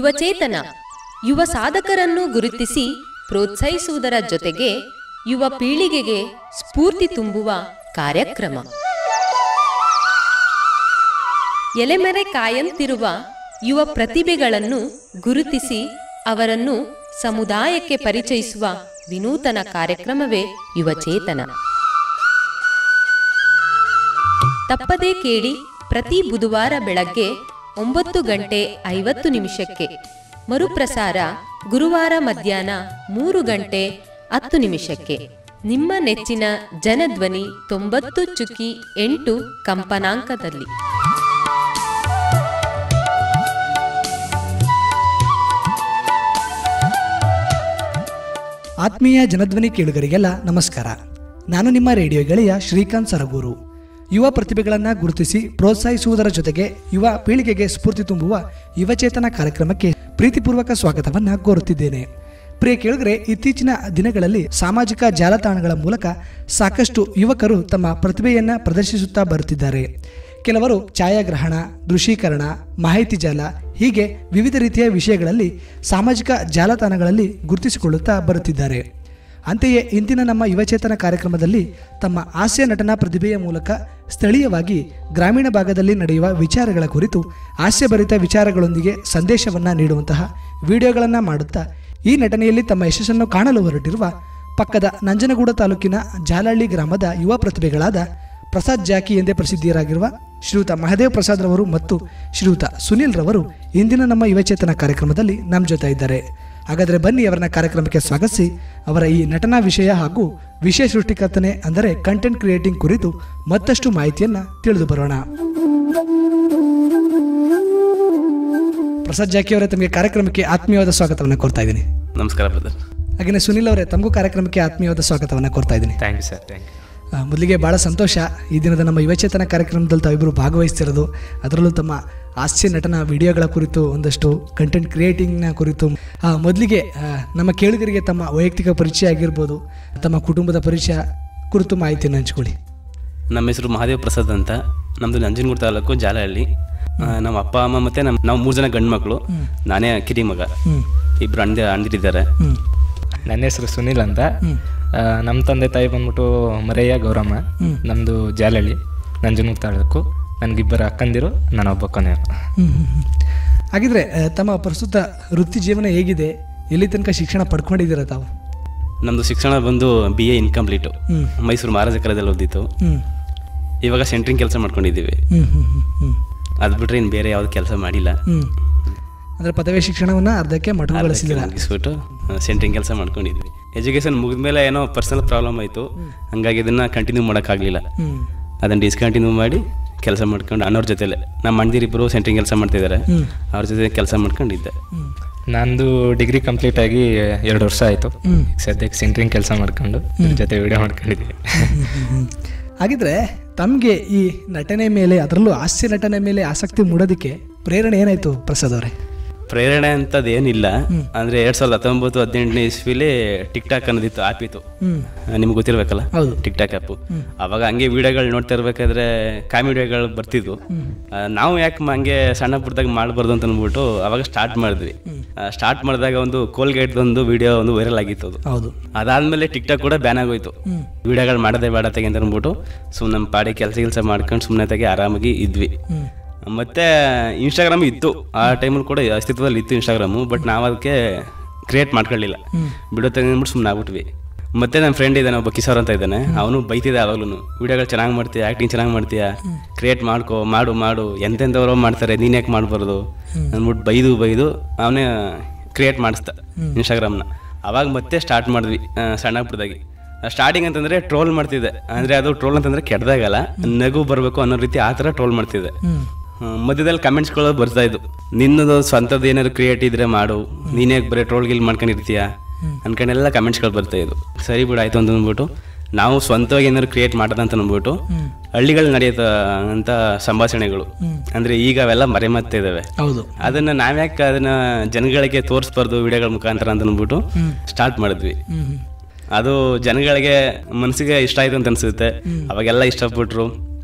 ಯುವಚೇತನ ಯುವ ಸಾಧಕರನ್ನು ಗುರುತಿಸಿ ಪ್ರೋತ್ಸಾಹಿಸುವುದರ ಜೊತೆಗೆ ಯುವ ಪೀಳಿಗೆಗೆ ಸ್ಫೂರ್ತಿ ತುಂಬುವ ಕಾರ್ಯಕ್ರಮ. ಎಲೆಮೆರೆ ಕಾಯಂತಿರುವ ಯುವ ಪ್ರತಿಭೆಗಳನ್ನು ಗುರುತಿಸಿ ಅವರನ್ನು ಸಮುದಾಯಕ್ಕೆ ಪರಿಚಯಿಸುವ ವಿನೂತನ ಕಾರ್ಯಕ್ರಮವೇ ಯುವಚೇತನ. ತಪ್ಪದೇ ಕೇಳಿ ಪ್ರತಿ ಬುಧವಾರ ಬೆಳಗ್ಗೆ 9:50 ಮರುಪ್ರಸಾರ ಗುರುವಾರ ಮಧ್ಯಾಹ್ನ 3:10 ನಿಮ್ಮ ನೆಚ್ಚಿನ ಜನಧ್ವನಿ 90.8 ಕಂಪನಾಂಕದಲ್ಲಿ. ಆತ್ಮೀಯ ಜನಧ್ವನಿ ಕೇಳುಗರಿಗೆಲ್ಲ ನಮಸ್ಕಾರ. ನಾನು ನಿಮ್ಮ ರೇಡಿಯೋ ಗೆಳೆಯ ಶ್ರೀಕಾಂತ್ ಸರಗೂರು. ಯುವ ಪ್ರತಿಭೆಗಳನ್ನು ಗುರುತಿಸಿ ಪ್ರೋತ್ಸಾಹಿಸುವುದರ ಜೊತೆಗೆ ಯುವ ಪೀಳಿಗೆಗೆ ಸ್ಫೂರ್ತಿ ತುಂಬುವ ಯುವಚೇತನ ಕಾರ್ಯಕ್ರಮಕ್ಕೆ ಪ್ರೀತಿಪೂರ್ವಕ ಸ್ವಾಗತವನ್ನು ಕೋರುತ್ತಿದ್ದೇನೆ. ಪ್ರಿಯ ಕೇಳುಗರೆ, ಇತ್ತೀಚಿನ ದಿನಗಳಲ್ಲಿ ಸಾಮಾಜಿಕ ಜಾಲತಾಣಗಳ ಮೂಲಕ ಸಾಕಷ್ಟು ಯುವಕರು ತಮ್ಮ ಪ್ರತಿಭೆಯನ್ನು ಪ್ರದರ್ಶಿಸುತ್ತಾ ಬರುತ್ತಿದ್ದಾರೆ. ಕೆಲವರು ಛಾಯಾಗ್ರಹಣ, ದೃಶ್ಯೀಕರಣ, ಮಾಹಿತಿ ಜಾಲ ಹೀಗೆ ವಿವಿಧ ರೀತಿಯ ವಿಷಯಗಳಲ್ಲಿ ಸಾಮಾಜಿಕ ಜಾಲತಾಣಗಳಲ್ಲಿ ಗುರುತಿಸಿಕೊಳ್ಳುತ್ತಾ ಬರುತ್ತಿದ್ದಾರೆ. ಅಂತೆಯೇ ಇಂದಿನ ನಮ್ಮ ಯುವಚೇತನ ಕಾರ್ಯಕ್ರಮದಲ್ಲಿ ತಮ್ಮ ಹಾಸ್ಯ ನಟನಾ ಪ್ರತಿಭೆಯ ಮೂಲಕ ಸ್ಥಳೀಯವಾಗಿ ಗ್ರಾಮೀಣ ಭಾಗದಲ್ಲಿ ನಡೆಯುವ ವಿಚಾರಗಳ ಕುರಿತು ಹಾಸ್ಯಭರಿತ ವಿಚಾರಗಳೊಂದಿಗೆ ಸಂದೇಶವನ್ನು ನೀಡುವಂತಹ ವಿಡಿಯೋಗಳನ್ನು ಮಾಡುತ್ತಾ ಈ ನಟನೆಯಲ್ಲಿ ತಮ್ಮ ಯಶಸ್ಸನ್ನು ಕಾಣಲು ಹೊರಟಿರುವ ಪಕ್ಕದ ನಂಜನಗೂಡ ತಾಲೂಕಿನ ಜಾಲಹಳ್ಳಿ ಗ್ರಾಮದ ಯುವ ಪ್ರತಿಭೆಗಳಾದ ಪ್ರಸಾದ್ ಜಾಕಿ ಎಂದೇ ಪ್ರಸಿದ್ಧಿಯರಾಗಿರುವ ಶ್ರೀಯುತ ಮಹದೇವ್ ಪ್ರಸಾದ್ ರವರು ಮತ್ತು ಶ್ರೀಯುತ ಸುನಿಲ್ ರವರು ಇಂದಿನ ನಮ್ಮ ಯುವಚೇತನ ಕಾರ್ಯಕ್ರಮದಲ್ಲಿ ನಮ್ಮ ಜೊತೆ ಇದ್ದಾರೆ. ಹಾಗಾದರೆ ಬನ್ನಿ ಅವರನ್ನ ಕಾರ್ಯಕ್ರಮಕ್ಕೆ ಸ್ವಾಗತಿಸಿ ಅವರ ಈ ನಟನಾ ವಿಷಯ ಹಾಗೂ ವಿಷಯ ಸೃಷ್ಟಿಕರ್ತನೆ ಅಂದರೆ ಕಂಟೆಂಟ್ ಕ್ರಿಯೇಟಿಂಗ್ ಕುರಿತು ಮತ್ತಷ್ಟು ಮಾಹಿತಿಯನ್ನು ತಿಳಿದು ಬರೋಣ. ಪ್ರಸಾದ್ ಜಾಕಿ ಅವರೇ, ತಮಗೆ ಕಾರ್ಯಕ್ರಮಕ್ಕೆ ಆತ್ಮೀಯವಾದ ಸ್ವಾಗತವನ್ನು ಕೋರ್ತಾ ಇದ್ದೀನಿ. ನಮಸ್ಕಾರ ಬ್ರದರ್. ಹಾಗೆಯೇ ಸುನಿಲ್ ಅವರೇ, ತಮಗೂ ಕಾರ್ಯಕ್ರಮಕ್ಕೆ ಆತ್ಮೀಯವಾದ ಸ್ವಾಗತವನ್ನು ಕೋರ್ತಾ ಇದ್ದೀನಿ. Thank you sir. Thank you. ಮೊದಲಿಗೆ ಭಾಳ ಸಂತೋಷ ಈ ದಿನದ ನಮ್ಮ ಯುವಚೇತನ ಕಾರ್ಯಕ್ರಮದಲ್ಲಿ ತಾವಿಬ್ಬರು ಭಾಗವಹಿಸ್ತಿರೋದು, ಅದರಲ್ಲೂ ತಮ್ಮ ಹಾಸ್ಯ ನಟನ ವಿಡಿಯೋಗಳ ಕುರಿತು, ಒಂದಷ್ಟು ಕಂಟೆಂಟ್ ಕ್ರಿಯೇಟಿಂಗ್ನ ಕುರಿತು. ಮೊದಲಿಗೆ ನಮ್ಮ ಕೇಳುಗರಿಗೆ ತಮ್ಮ ವೈಯಕ್ತಿಕ ಪರಿಚಯ ಆಗಿರ್ಬೋದು, ತಮ್ಮ ಕುಟುಂಬದ ಪರಿಚಯ ಕುರಿತು ಮಾಹಿತಿಯನ್ನು ಹಂಚ್ಕೊಳ್ಳಿ. ನಮ್ಮ ಹೆಸರು ಮಹಾದೇವ್ ಪ್ರಸಾದ್ ಅಂತ. ನಮ್ಮದು ನಂಜನಗೂಡು ತಾಲೂಕು ಜಾಲಹಳ್ಳಿ. ನಮ್ಮ ಅಪ್ಪ ಅಮ್ಮ ಮತ್ತು ನಾವು 3 ಜನ ಗಂಡು ಮಕ್ಕಳು, ನಾನೇ ಕಿರಿ ಮಗ, ಇಬ್ಬರು ಅಣ್ಣದಿದ್ದಾರೆ. ನನ್ನ ಹೆಸರು ಸುನಿಲ್ ಅಂತ. ನಮ್ಮ ತಂದೆ ತಾಯಿ ಬಂದ್ಬಿಟ್ಟು ಮರಯ್ಯ ಗೌರಮ್ಮ. ನಮ್ಮದು ಜಾಲಹಳ್ಳಿ, ನಂಜನಗೂಡು ತಾಲೂಕು. ನನಗಿಬ್ಬರು ಅಕ್ಕಂದಿರು, ನಾನೊಬ್ಬ ಕೊನೆಯ. ಹಾಗಿದ್ರೆ ತಮ್ಮ ಪ್ರಸ್ತುತ ವೃತ್ತಿ ಜೀವನ ಹೇಗಿದೆ? ಎಲ್ಲಿ ತನಕ ಶಿಕ್ಷಣ ಪಡ್ಕೊಂಡಿದ್ದೀರಾ ತಾವು? ನಮ್ಮದು ಶಿಕ್ಷಣ ಬಂದು BA ಇನ್ಕಂಪ್ಲೀಟು, ಮೈಸೂರು ಮಹಾರಾಜ ಕಾಲೇಜಲ್ಲಿ ಓದಿತ್ತು. ಇವಾಗ ಸೆಂಟ್ರಿಂಗ್ ಕೆಲಸ ಮಾಡ್ಕೊಂಡಿದ್ದೀವಿ. ಅದು ಬಿಟ್ಟರೆ ಇನ್ನು ಬೇರೆ ಯಾವ್ದು ಕೆಲಸ ಮಾಡಿಲ್ಲ. ಅಂದರೆ ಪದವಿ ಶಿಕ್ಷಣವನ್ನು ಅರ್ಧಕ್ಕೆ ಮುಗಿಸ್ಬಿಟ್ಟು ಸೆಂಟ್ರಿಂಗ್ ಕೆಲಸ ಮಾಡ್ಕೊಂಡಿದ್ವಿ. ಎಜುಕೇಷನ್ ಮುಗಿದ್ಮೇಲೆ ಏನೋ ಪರ್ಸನಲ್ ಪ್ರಾಬ್ಲಮ್ ಆಯಿತು, ಹಂಗಾಗಿ ಇದನ್ನು ಕಂಟಿನ್ಯೂ ಮಾಡೋಕ್ಕಾಗಲಿಲ್ಲ. ಅದನ್ನು ಡಿಸ್ಕಂಟಿನ್ಯೂ ಮಾಡಿ ಕೆಲಸ ಮಾಡ್ಕೊಂಡು ಅಣ್ಣವ್ರ ಜೊತೆಲೆ, ನಮ್ಮ ಅಣ್ಣದಿರಿಬ್ಬರು ಸೆಂಟ್ರಿಂಗ್ ಕೆಲಸ ಮಾಡ್ತಿದ್ದಾರೆ, ಅವ್ರ ಜೊತೆ ಕೆಲಸ ಮಾಡ್ಕೊಂಡಿದ್ದೆ. ನಂದು ಡಿಗ್ರಿ ಕಂಪ್ಲೀಟ್ ಆಗಿ 2 ವರ್ಷ ಆಯಿತು. ಸದ್ಯಕ್ಕೆ ಸೆಂಟ್ರಿಂಗ್ ಕೆಲಸ ಮಾಡ್ಕೊಂಡು ಜೊತೆ ವಿಡಿಯೋ ಮಾಡ್ಕೊಂಡಿದ್ದೀವಿ. ಹಾಗಿದ್ರೆ ತಮಗೆ ಈ ನಟನೆ ಮೇಲೆ, ಅದರಲ್ಲೂ ಹಾಸ್ಯ ನಟನೆ ಮೇಲೆ ಆಸಕ್ತಿ ಮೂಡೋದಕ್ಕೆ ಪ್ರೇರಣೆ ಏನಾಯಿತು ಪ್ರಸಾದ್ ಅವರೇ? ಪ್ರೇರಣೆ ಅಂತದ್ದು ಏನಿಲ್ಲ. ಅಂದರೆ 2019-18 ಇಸ್ವಿಲಿ ಟಿಕ್ ಟಾಕ್ ಅನ್ನೋದಿತ್ತು, ಆ್ಯಪ್ ಇತ್ತು, ನಿಮ್ಗೆ ಗೊತ್ತಿರ್ಬೇಕಲ್ಲ ಟಿಕ್ ಟಾಕ್ ಆ್ಯಪು. ಅವಾಗ ಹಂಗೆ ವಿಡಿಯೋಗಳು ನೋಡ್ತಾ ಇರ್ಬೇಕಾದ್ರೆ ಕಾಮಿಡಿಗಳು ಬರ್ತಿದ್ವು. ನಾವು ಯಾಕೆ ಹಂಗೆ ಸಣ್ಣ ಪುಟ್ಟದಾಗ ಮಾಡಬಾರ್ದು ಅಂತ ಅಂದ್ಬಿಟ್ಟು ಅವಾಗ ಸ್ಟಾರ್ಟ್ ಮಾಡಿದ್ವಿ. ಸ್ಟಾರ್ಟ್ ಮಾಡಿದಾಗ ಒಂದು ಕೋಲ್ಗೇಟ್ದೊಂದು ವಿಡಿಯೋ ಒಂದು ವೈರಲ್ ಆಗಿತ್ತು. ಅದು ಅದಾದ್ಮೇಲೆ ಟಿಕ್ ಟಾಕ್ ಕೂಡ ಬ್ಯಾನ್ ಆಗೋಯ್ತು. ವಿಡಿಯೋಗಳು ಮಾಡೋದೇ ಬೇಡ ತೆಗೆ ಅಂತ ಅಂದ್ಬಿಟ್ಟು ಸುಮ್ಮನೆ ನಮ್ಮ ಪಾಡಿ ಕೆಲಸ ಮಾಡ್ಕೊಂಡು ಸುಮ್ಮನೆ ತೆಗೆ ಆರಾಮಾಗಿ ಇದ್ವಿ. ಮತ್ತು ಇನ್ಸ್ಟಾಗ್ರಾಮ್ ಇತ್ತು ಆ ಟೈಮಲ್ಲಿ ಕೂಡ, ಅಸ್ತಿತ್ವದಲ್ಲಿ ಇತ್ತು ಇನ್ಸ್ಟಾಗ್ರಾಮು. ಬಟ್ ನಾವು ಅದಕ್ಕೆ ಕ್ರಿಯೇಟ್ ಮಾಡ್ಕೊಳ್ಳಿಲ್ಲ, ಬಿಡೋ ತೆಗೆದ್ಬಿಟ್ಟು ಸುಮ್ಮನೆ ಆಗ್ಬಿಟ್ವಿ. ಮತ್ತು ನನ್ನ ಫ್ರೆಂಡ್ ಇದ್ದಾನೆ ಒಬ್ಬ ಕಿಶೋರ್ ಅಂತ ಇದ್ದಾನೆ, ಅವನು ಬೈತಿದ್ದೆ ಆವಾಗಲೂ, ವಿಡಿಯೋಗಳು ಚೆನ್ನಾಗಿ ಮಾಡ್ತೀಯ, ಆ್ಯಕ್ಟಿಂಗ್ ಚೆನ್ನಾಗಿ ಮಾಡ್ತೀಯ, ಕ್ರಿಯೇಟ್ ಮಾಡು ಎಂತೆಂಥವ್ರು ಮಾಡ್ತಾರೆ, ನೀನು ಯಾಕೆ ಮಾಡಬಾರ್ದು ಅಂದ್ಬಿಟ್ಟು ಬೈದು ಅವನೇ ಕ್ರಿಯೇಟ್ ಮಾಡಿಸ್ತಾ ಇನ್ಸ್ಟಾಗ್ರಾಮ್ನ. ಅವಾಗ ಮತ್ತೆ ಸ್ಟಾರ್ಟ್ ಮಾಡಿದ್ವಿ ಸಣ್ಣ ಪುಟ್ಟದಾಗಿ. ಸ್ಟಾರ್ಟಿಂಗ್ ಅಂತಂದರೆ ಟ್ರೋಲ್ ಮಾಡ್ತಿದ್ದೆ. ಅಂದರೆ ಅದು ಟ್ರೋಲ್ ಅಂತಂದರೆ ಕೆಟ್ಟದಾಗಲ್ಲ, ನಗು ಬರಬೇಕು ಅನ್ನೋ ರೀತಿ ಆ ಥರ ಟ್ರೋಲ್ ಮಾಡ್ತಿದ್ದೆ. ಮಧ್ಯದಲ್ಲಿ ಕಮೆಂಟ್ಸ್ಗಳು ಬರ್ತಾ ಇದ್ದು, ನಿನ್ನದು ಸ್ವಂತದ್ದು ಏನಾದ್ರು ಕ್ರಿಯೇಟ್ ಇದ್ರೆ ಮಾಡು, ನೀನೇ ಬರೀ ಟ್ರೋಲ್ ಗಿಲ್ ಮಾಡ್ಕೊಂಡಿರ್ತೀಯ ಅನ್ಕೊಂಡೆಲ್ಲ ಕಮೆಂಟ್ಸ್ಗಳು ಬರ್ತಾ ಇದ್ದು. ಸರಿ ಬಿಡು ಆಯಿತು ಅಂತ ಅಂದ್ಬಿಟ್ಟು ನಾವು ಸ್ವಂತವಾಗಿ ಏನಾದ್ರು ಕ್ರಿಯೇಟ್ ಮಾಡೋದಂತ ಅಂದ್ಬಿಟ್ಟು ಹಳ್ಳಿಗಳು ನಡೆಯುತ್ತ ಅಂತ ಸಂಭಾಷಣೆಗಳು, ಅಂದರೆ ಈಗ ಅವೆಲ್ಲ ಮರೆಮತ್ತೆ ಇದ್ದಾವೆ. ಅದನ್ನು ನಾವ್ಯಾಕೆ ಅದನ್ನು ಜನಗಳಿಗೆ ತೋರಿಸ್ಬಾರ್ದು ವಿಡಿಯೋಗಳ ಮುಖಾಂತರ ಅಂತ ಅಂದ್ಬಿಟ್ಟು ಸ್ಟಾರ್ಟ್ ಮಾಡಿದ್ವಿ. ಅದು ಜನಗಳಿಗೆ ಮನಸ್ಸಿಗೆ ಇಷ್ಟ ಆಯಿತು ಅಂತ ಅನಿಸುತ್ತೆ. ಅವಾಗೆಲ್ಲ ಇಷ್ಟಪಟ್ಟರು.